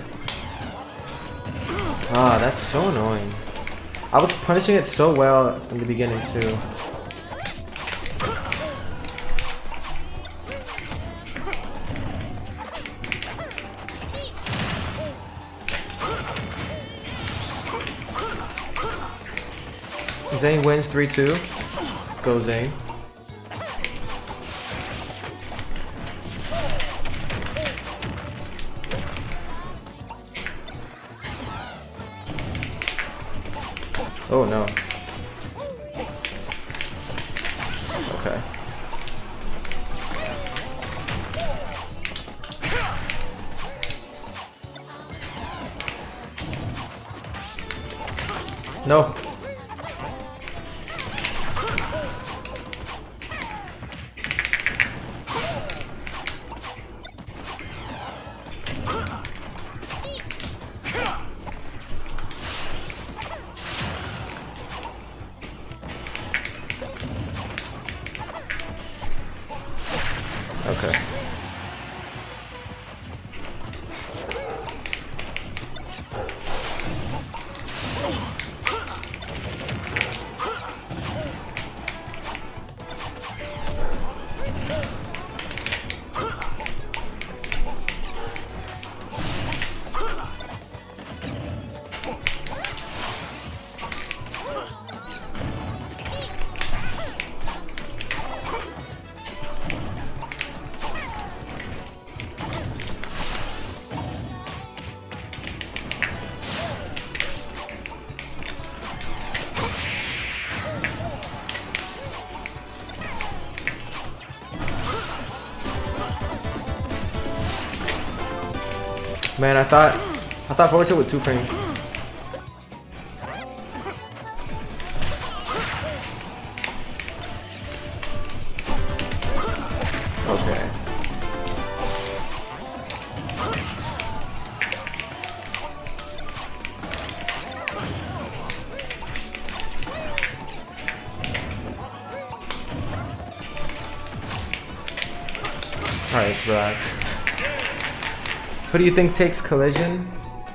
Ah, that's so annoying. I was punishing it so well in the beginning too. Zane wins three two. Go Zane. Oh no. Okay. No. Okay. Man, I thought I thought forward tilt with two frames. Okay. Alright, relaxed. Who do you think takes collision?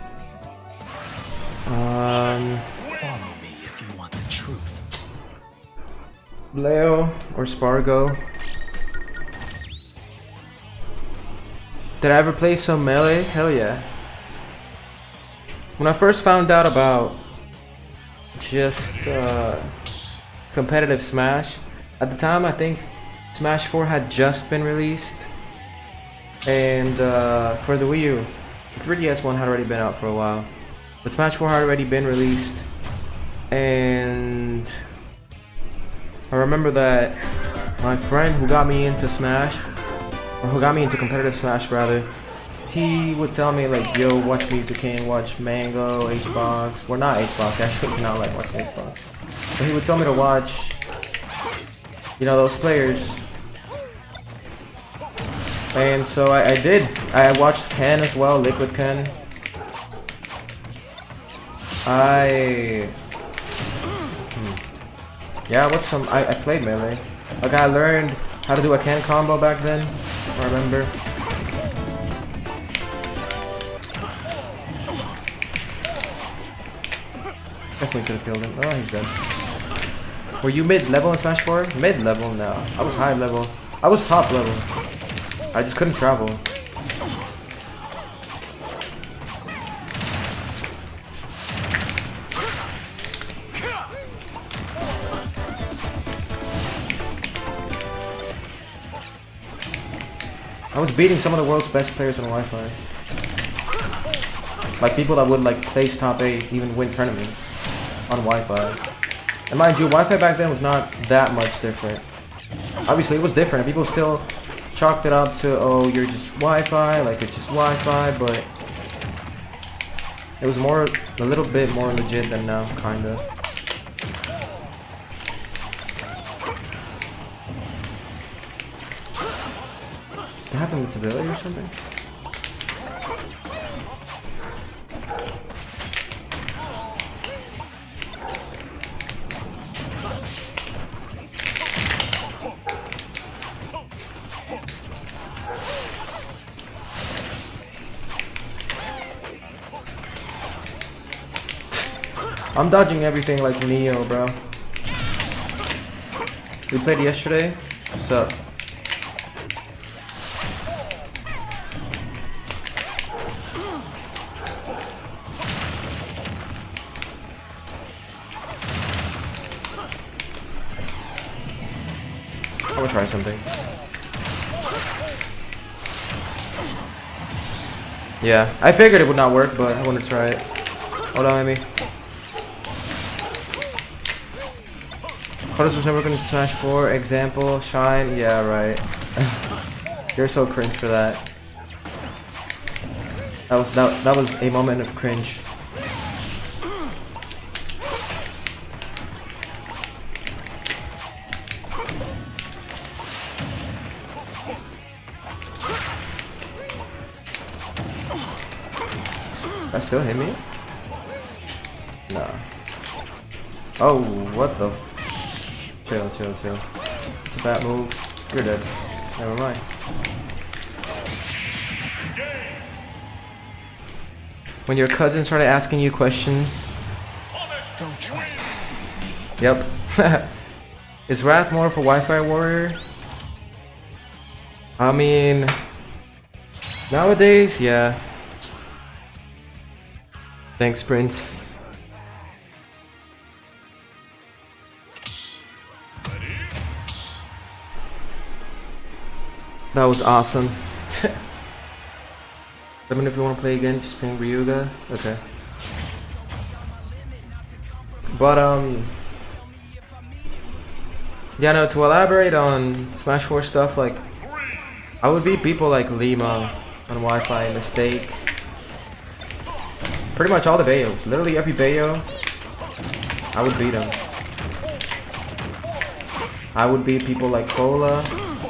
Um, Follow me if you want the truth. Leo or Spargo? Did I ever play some Melee? Hell yeah. When I first found out about just uh, competitive Smash, at the time I think Smash four had just been released. And uh, for the Wii U, the three D S one had already been out for a while. But Smash four had already been released. And I remember that my friend who got me into Smash, or who got me into competitive Smash rather, he would tell me like, yo, watch Music King, watch Mango, H-Box. Well, not H-Box, actually not like watching H-Box. But he would tell me to watch, you know, those players. And so I, I did. I watched Ken as well, Liquid Ken. I... Hmm. Yeah, what's some... I, I played Melee. Like, I learned how to do a Ken combo back then. I remember. Definitely could have killed him. Oh, he's dead. Were you mid-level in Smash four? Mid-level? No. I was high-level. I was top-level. I just couldn't travel. I was beating some of the world's best players on Wi-Fi. Like people that would like place top eight, even win tournaments on Wi-Fi. And mind you, Wi-Fi back then was not that much different. Obviously, it was different. People still chalked it up to, oh, you're just Wi-Fi, like it's just Wi-Fi, but it was more, a little bit more legit than now, kinda. What happened with stability or something? I'm dodging everything like Neo, bro. We played yesterday. What's up? I'm gonna try something. Yeah, I figured it would not work, but I want to try it. Hold on, Amy. Carlos was never gonna Smash four. Example, Shine. Yeah, right. You're so cringe for that. That was that. That was a moment of cringe. That still hit me? No. Oh, what the? F Chill, chill, chill. It's a bad move. You're dead. Never mind. When your cousin started asking you questions. Don't try to deceive me. Yep. Is Wrath more for Wi-Fi warrior? I mean, nowadays, yeah. Thanks, Prince. That was awesome. Let me know if you want to play again. Just ping Ryuga. Okay. But um, yeah, no. To elaborate on Smash four stuff, like I would beat people like Lima on Wi-Fi, Mistake, Pretty much all the Bayos. Literally every Bayo, I would beat him. I would beat people like Cola.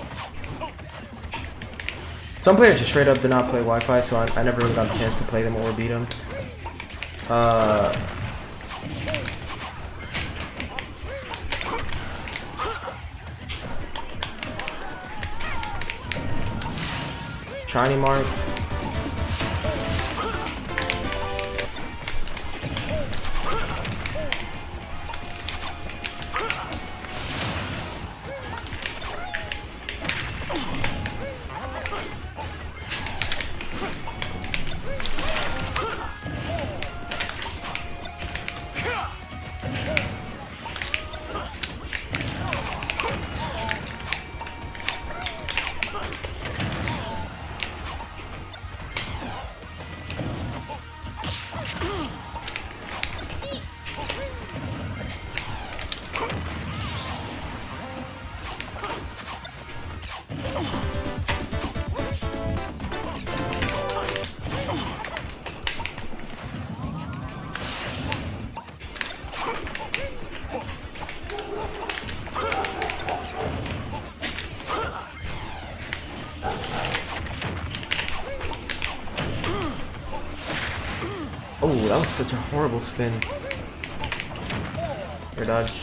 Some players just straight up do not play Wi-Fi, so I, I never really got a chance to play them or beat them. Uh, Shiny Mark. Oh, that was such a horrible spin. Air dodge.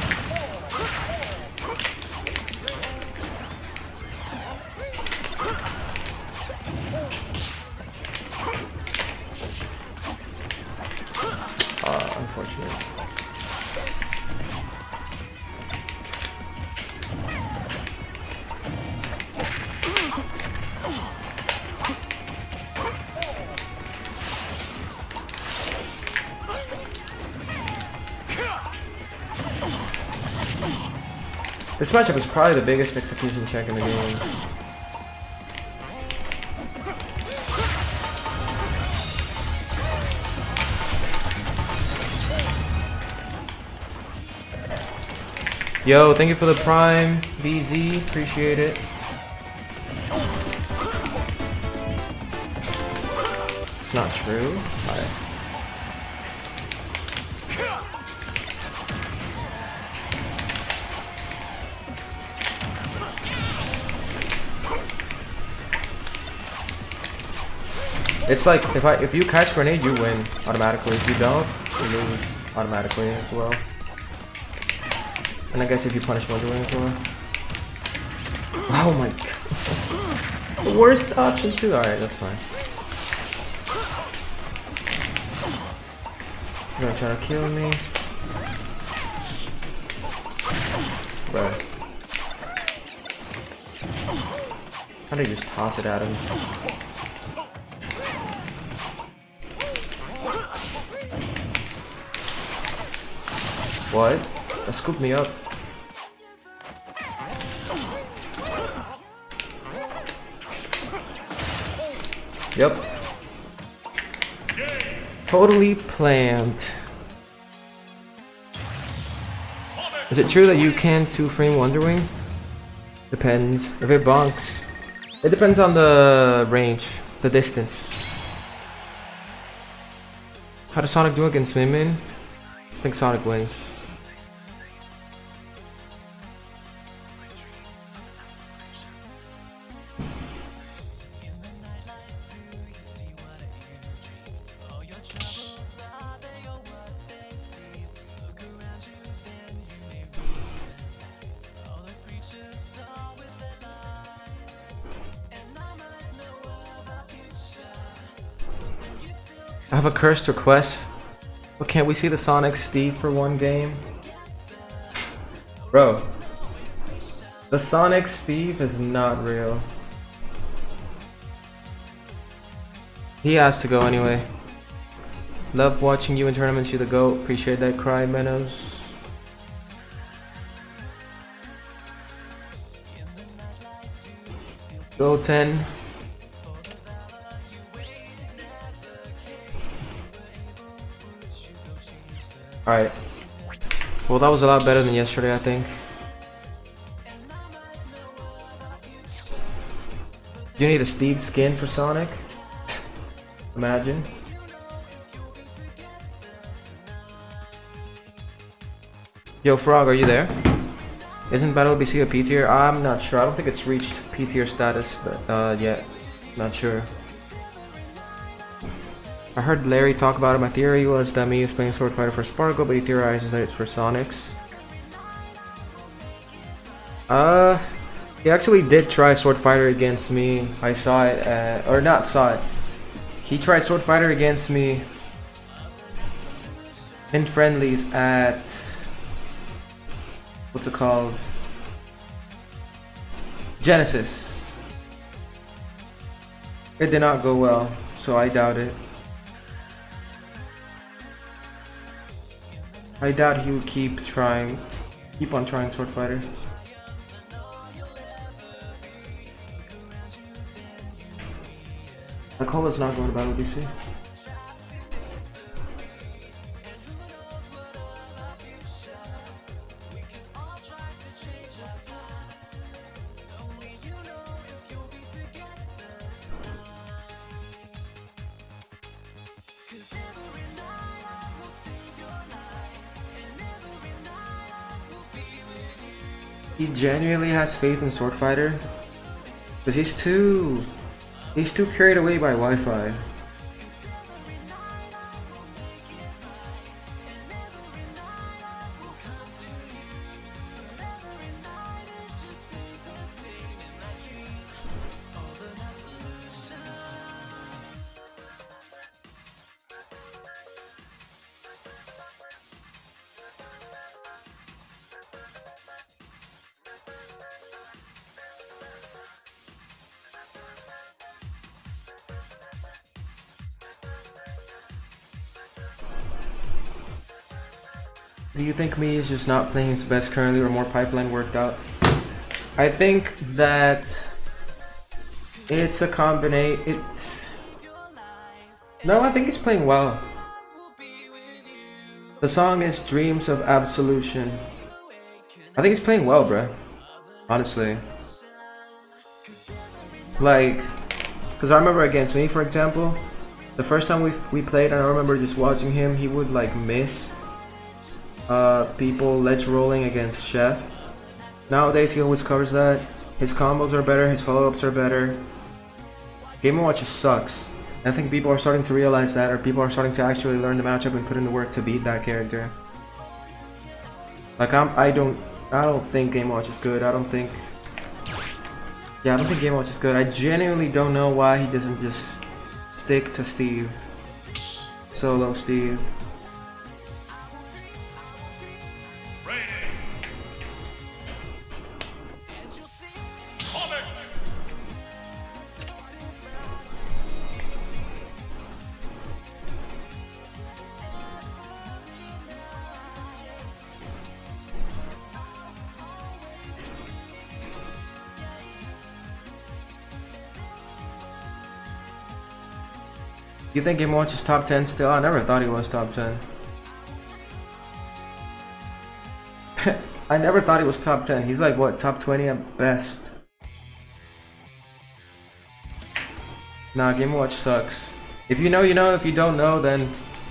Uh, unfortunate. This matchup is probably the biggest execution check in the game. Yo, thank you for the Prime, B Z, appreciate it. It's not true. Alright. It's like if I if you catch grenade, you win automatically. If you don't, you lose automatically as well. And I guess if you punish one, you win as well. Oh my god, the worst option too. All right, that's fine. You're gonna try to kill me, bro. How do you just toss it at him? What? That scooped me up. Yep. Totally planned. Is it true that you can two-frame Wonderwing? Depends. If it bonks. It depends on the range, the distance. How does Sonic do against Min Min? I think Sonic wins. I have a cursed request. But can't we see the Sonic Steve for one game? Bro, the Sonic Steve is not real. He has to go anyway. Love watching you in tournaments, you the GOAT. Appreciate that, Cry Menos. Go ten. Alright. Well, that was a lot better than yesterday, I think. Do you need a Steve skin for Sonic? Imagine. Yo, Frog, are you there? Isn't Battle B C a P tier? I'm not sure. I don't think it's reached P tier status uh, yet. Not sure. I heard Larry talk about it. My theory was that me is playing Sword Fighter for Sparkle, but he theorizes that it's for Sonics. Uh, he actually did try Sword Fighter against me. I saw it, at, or not saw it. He tried Sword Fighter against me in friendlies at, what's it called? Genesis. It did not go well, so I doubt it. I doubt he would keep trying, keep on trying Sword Fighter. Akola's not going to Battle B C. He genuinely has faith in Sword Fighter, because he's too, he's too carried away by Wi-Fi. Do you think me is just not playing its best currently, or more pipeline worked out? I think that it's a combination. It's no, I think it's playing well. The song is Dreams of Absolution. I think it's playing well, bruh. Honestly. Like, because I remember against me, for example, the first time we, we played, and I remember just watching him, he would like miss uh, people ledge rolling against Chef. Nowadays he always covers that. His combos are better, his follow-ups are better. Game and Watch just sucks. I think people are starting to realize that, or people are starting to actually learn the matchup and put in the work to beat that character. Like I'm, I don't, I don't think Game Watch is good. I don't think, yeah, I don't think Game Watch is good. I genuinely don't know why he doesn't just stick to Steve. Solo Steve. You think Game Watch is top ten still? I never thought he was top ten. I never thought he was top ten. He's like, what, top twenty at best? Nah, Game Watch sucks. If you know, you know. If you don't know, then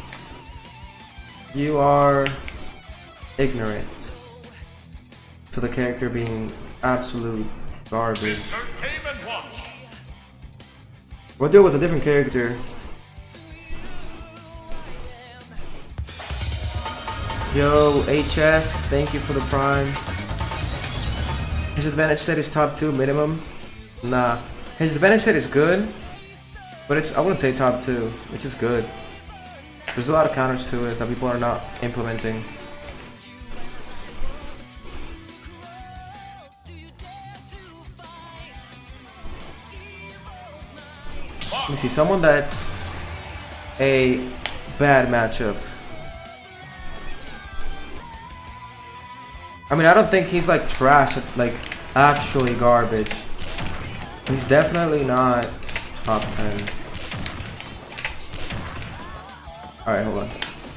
you are ignorant to the character being absolute garbage. We'll deal with a different character. Yo, H S, thank you for the prime. His advantage set is top two minimum. Nah, his advantage set is good, but it's, I wouldn't say top two. It's just good. There's a lot of counters to it that people are not implementing. Let me see, someone that's a bad matchup. I mean, I don't think he's like trash, like actually garbage. He's definitely not top ten. Alright, hold on.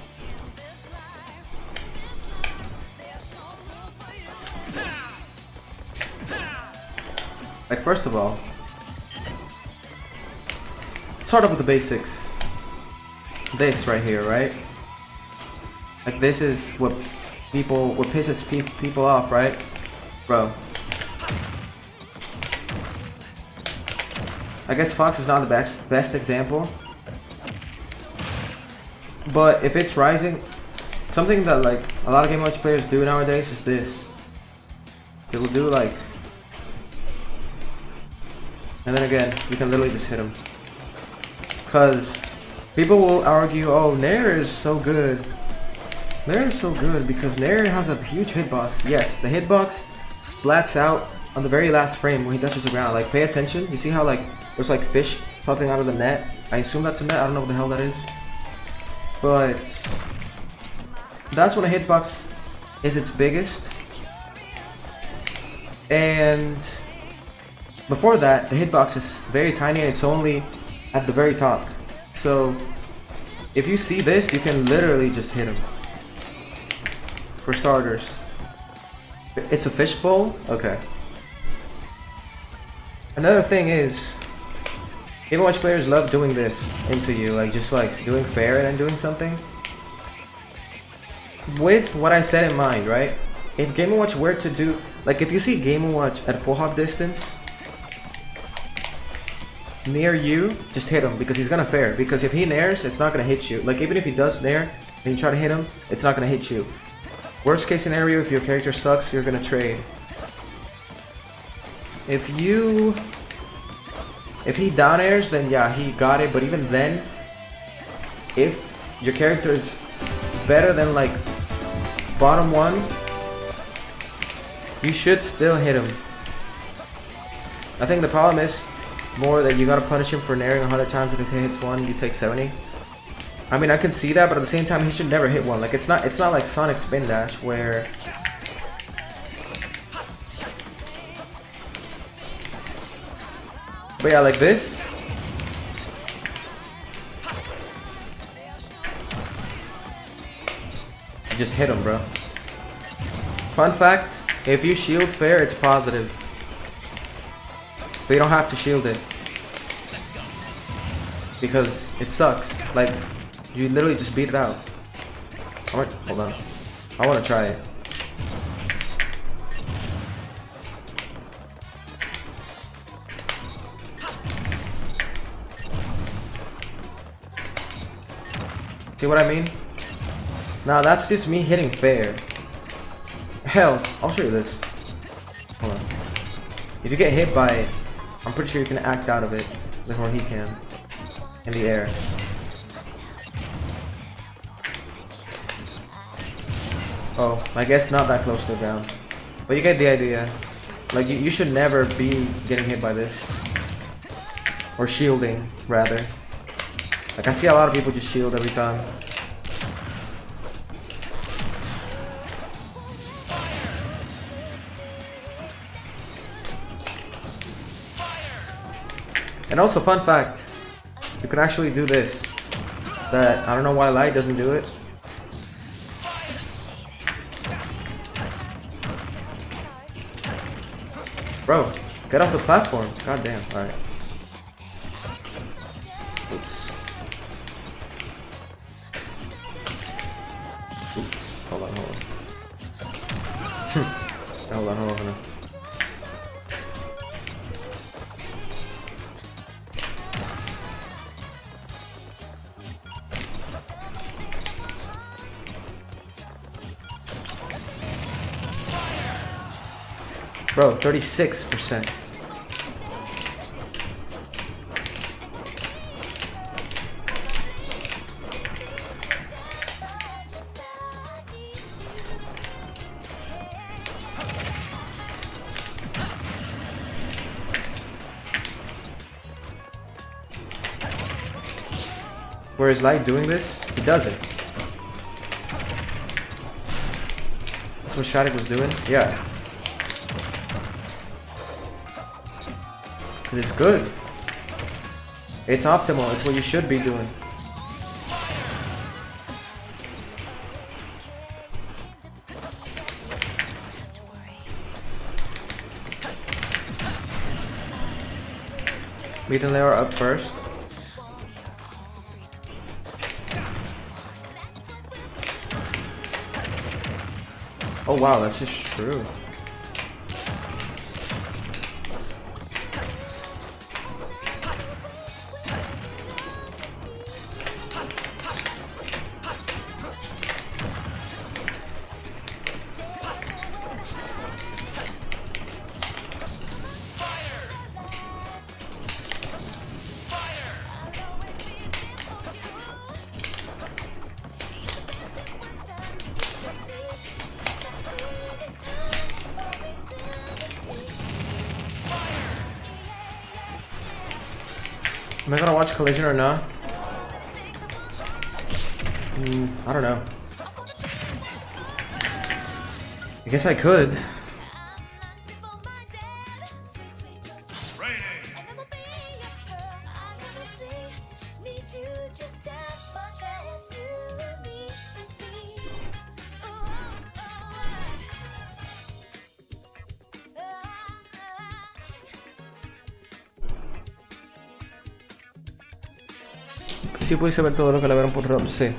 Like, first of all, let's start off with the basics. This right here, right? Like, this is what people, what pisses pe people off, right? Bro. I guess Fox is not the best, best example. But if it's rising, something that like a lot of Game and Watch players do nowadays is this. They will do like, and then again, you can literally just hit him. Cause people will argue, oh, Nair is so good. Nair is so good because Nair has a huge hitbox. Yes, the hitbox splats out on the very last frame when he touches the ground. Like, pay attention. You see how like there's like fish popping out of the net? I assume that's a net. I don't know what the hell that is. But that's when a hitbox is its biggest. And before that, the hitbox is very tiny and it's only at the very top. So if you see this, you can literally just hit him. For starters. It's a fishbowl? Okay. Another thing is, Game and Watch players love doing this into you, like just like doing fair and then doing something. With what I said in mind, right? If Game and Watch were to do, like if you see Game and Watch at full hop distance near you, just hit him because he's gonna fair. Because if he nairs, it's not gonna hit you. Like even if he does nair and you try to hit him, it's not gonna hit you. Worst case scenario, if your character sucks, you're gonna trade. If you, if he down airs, then yeah, he got it. But even then, if your character is better than like bottom one, you should still hit him. I think the problem is more that you gotta punish him for nairing a hundred times, and if he hits one, you take seventy. I mean, I can see that, but at the same time, he should never hit one. Like it's not, it's not like Sonic Spin Dash where. But yeah, like this. You just hit him, bro. Fun fact, if you shield fair, it's positive. But you don't have to shield it. Because it sucks. Like, you literally just beat it out. Alright, hold on. I wanna try it. See what I mean? Now that's just me hitting fair. Hell, I'll show you this. Hold on. If you get hit by it, I'm pretty sure you can act out of it before he can. In the air. Oh, I guess not that close to the ground. But you get the idea. Like, you, you should never be getting hit by this. Or shielding, rather. Like, I see a lot of people just shield every time. And also, fun fact, you can actually do this. That, I don't know why Light doesn't do it. Bro, get off the platform. God damn, alright. Oops. Oops. Hold on, hold on. hold on, hold on, hold on. Bro, thirty-six percent. Where is Light doing this? He doesn't. That's what Shattuck was doing? Yeah. It's good. It's optimal. It's what you should be doing. Meet and Leo are up first. Oh wow, that's just true. Am I gonna watch Collision or not? Mm, I don't know. I guess I could. Raining. Sí pudiste ver todo lo que le vieron por Rob, sí.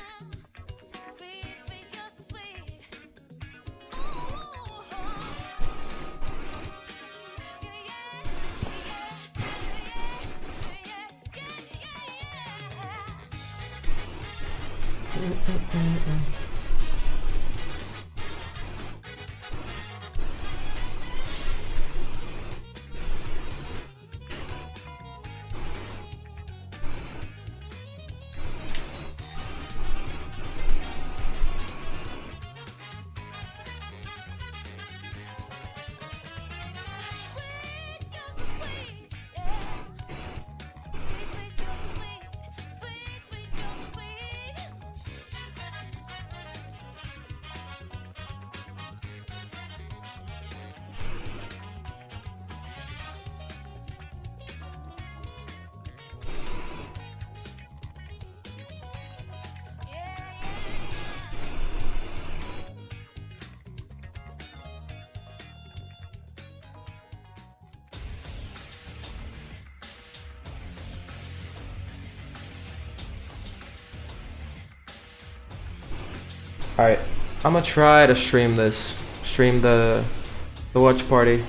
Alright, I'm gonna try to stream this. Stream the the watch party.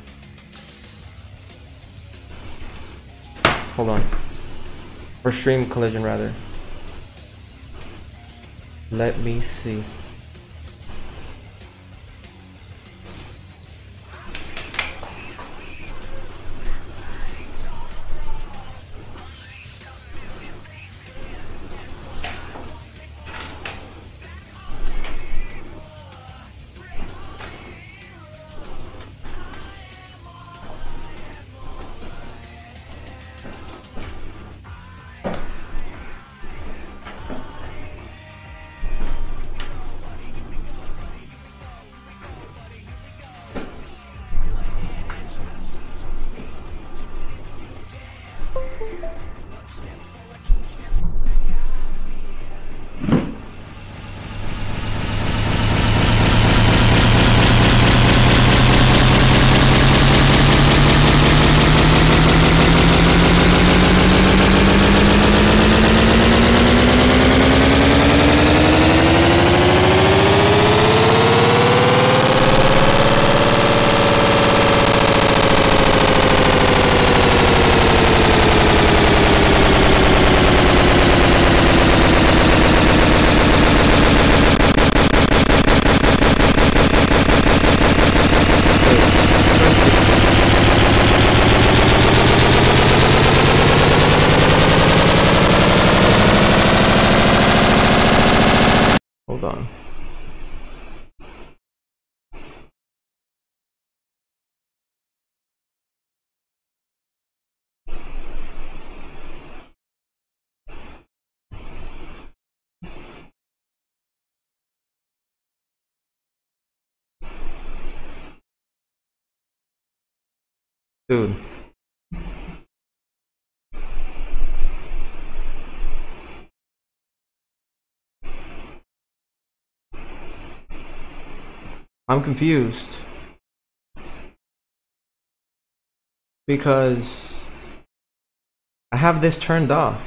Hold on. Or stream Collision rather. Let me see. Hold on. Dude. I'm confused. Because I have this turned off.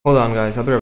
Hold on, guys. I'll be right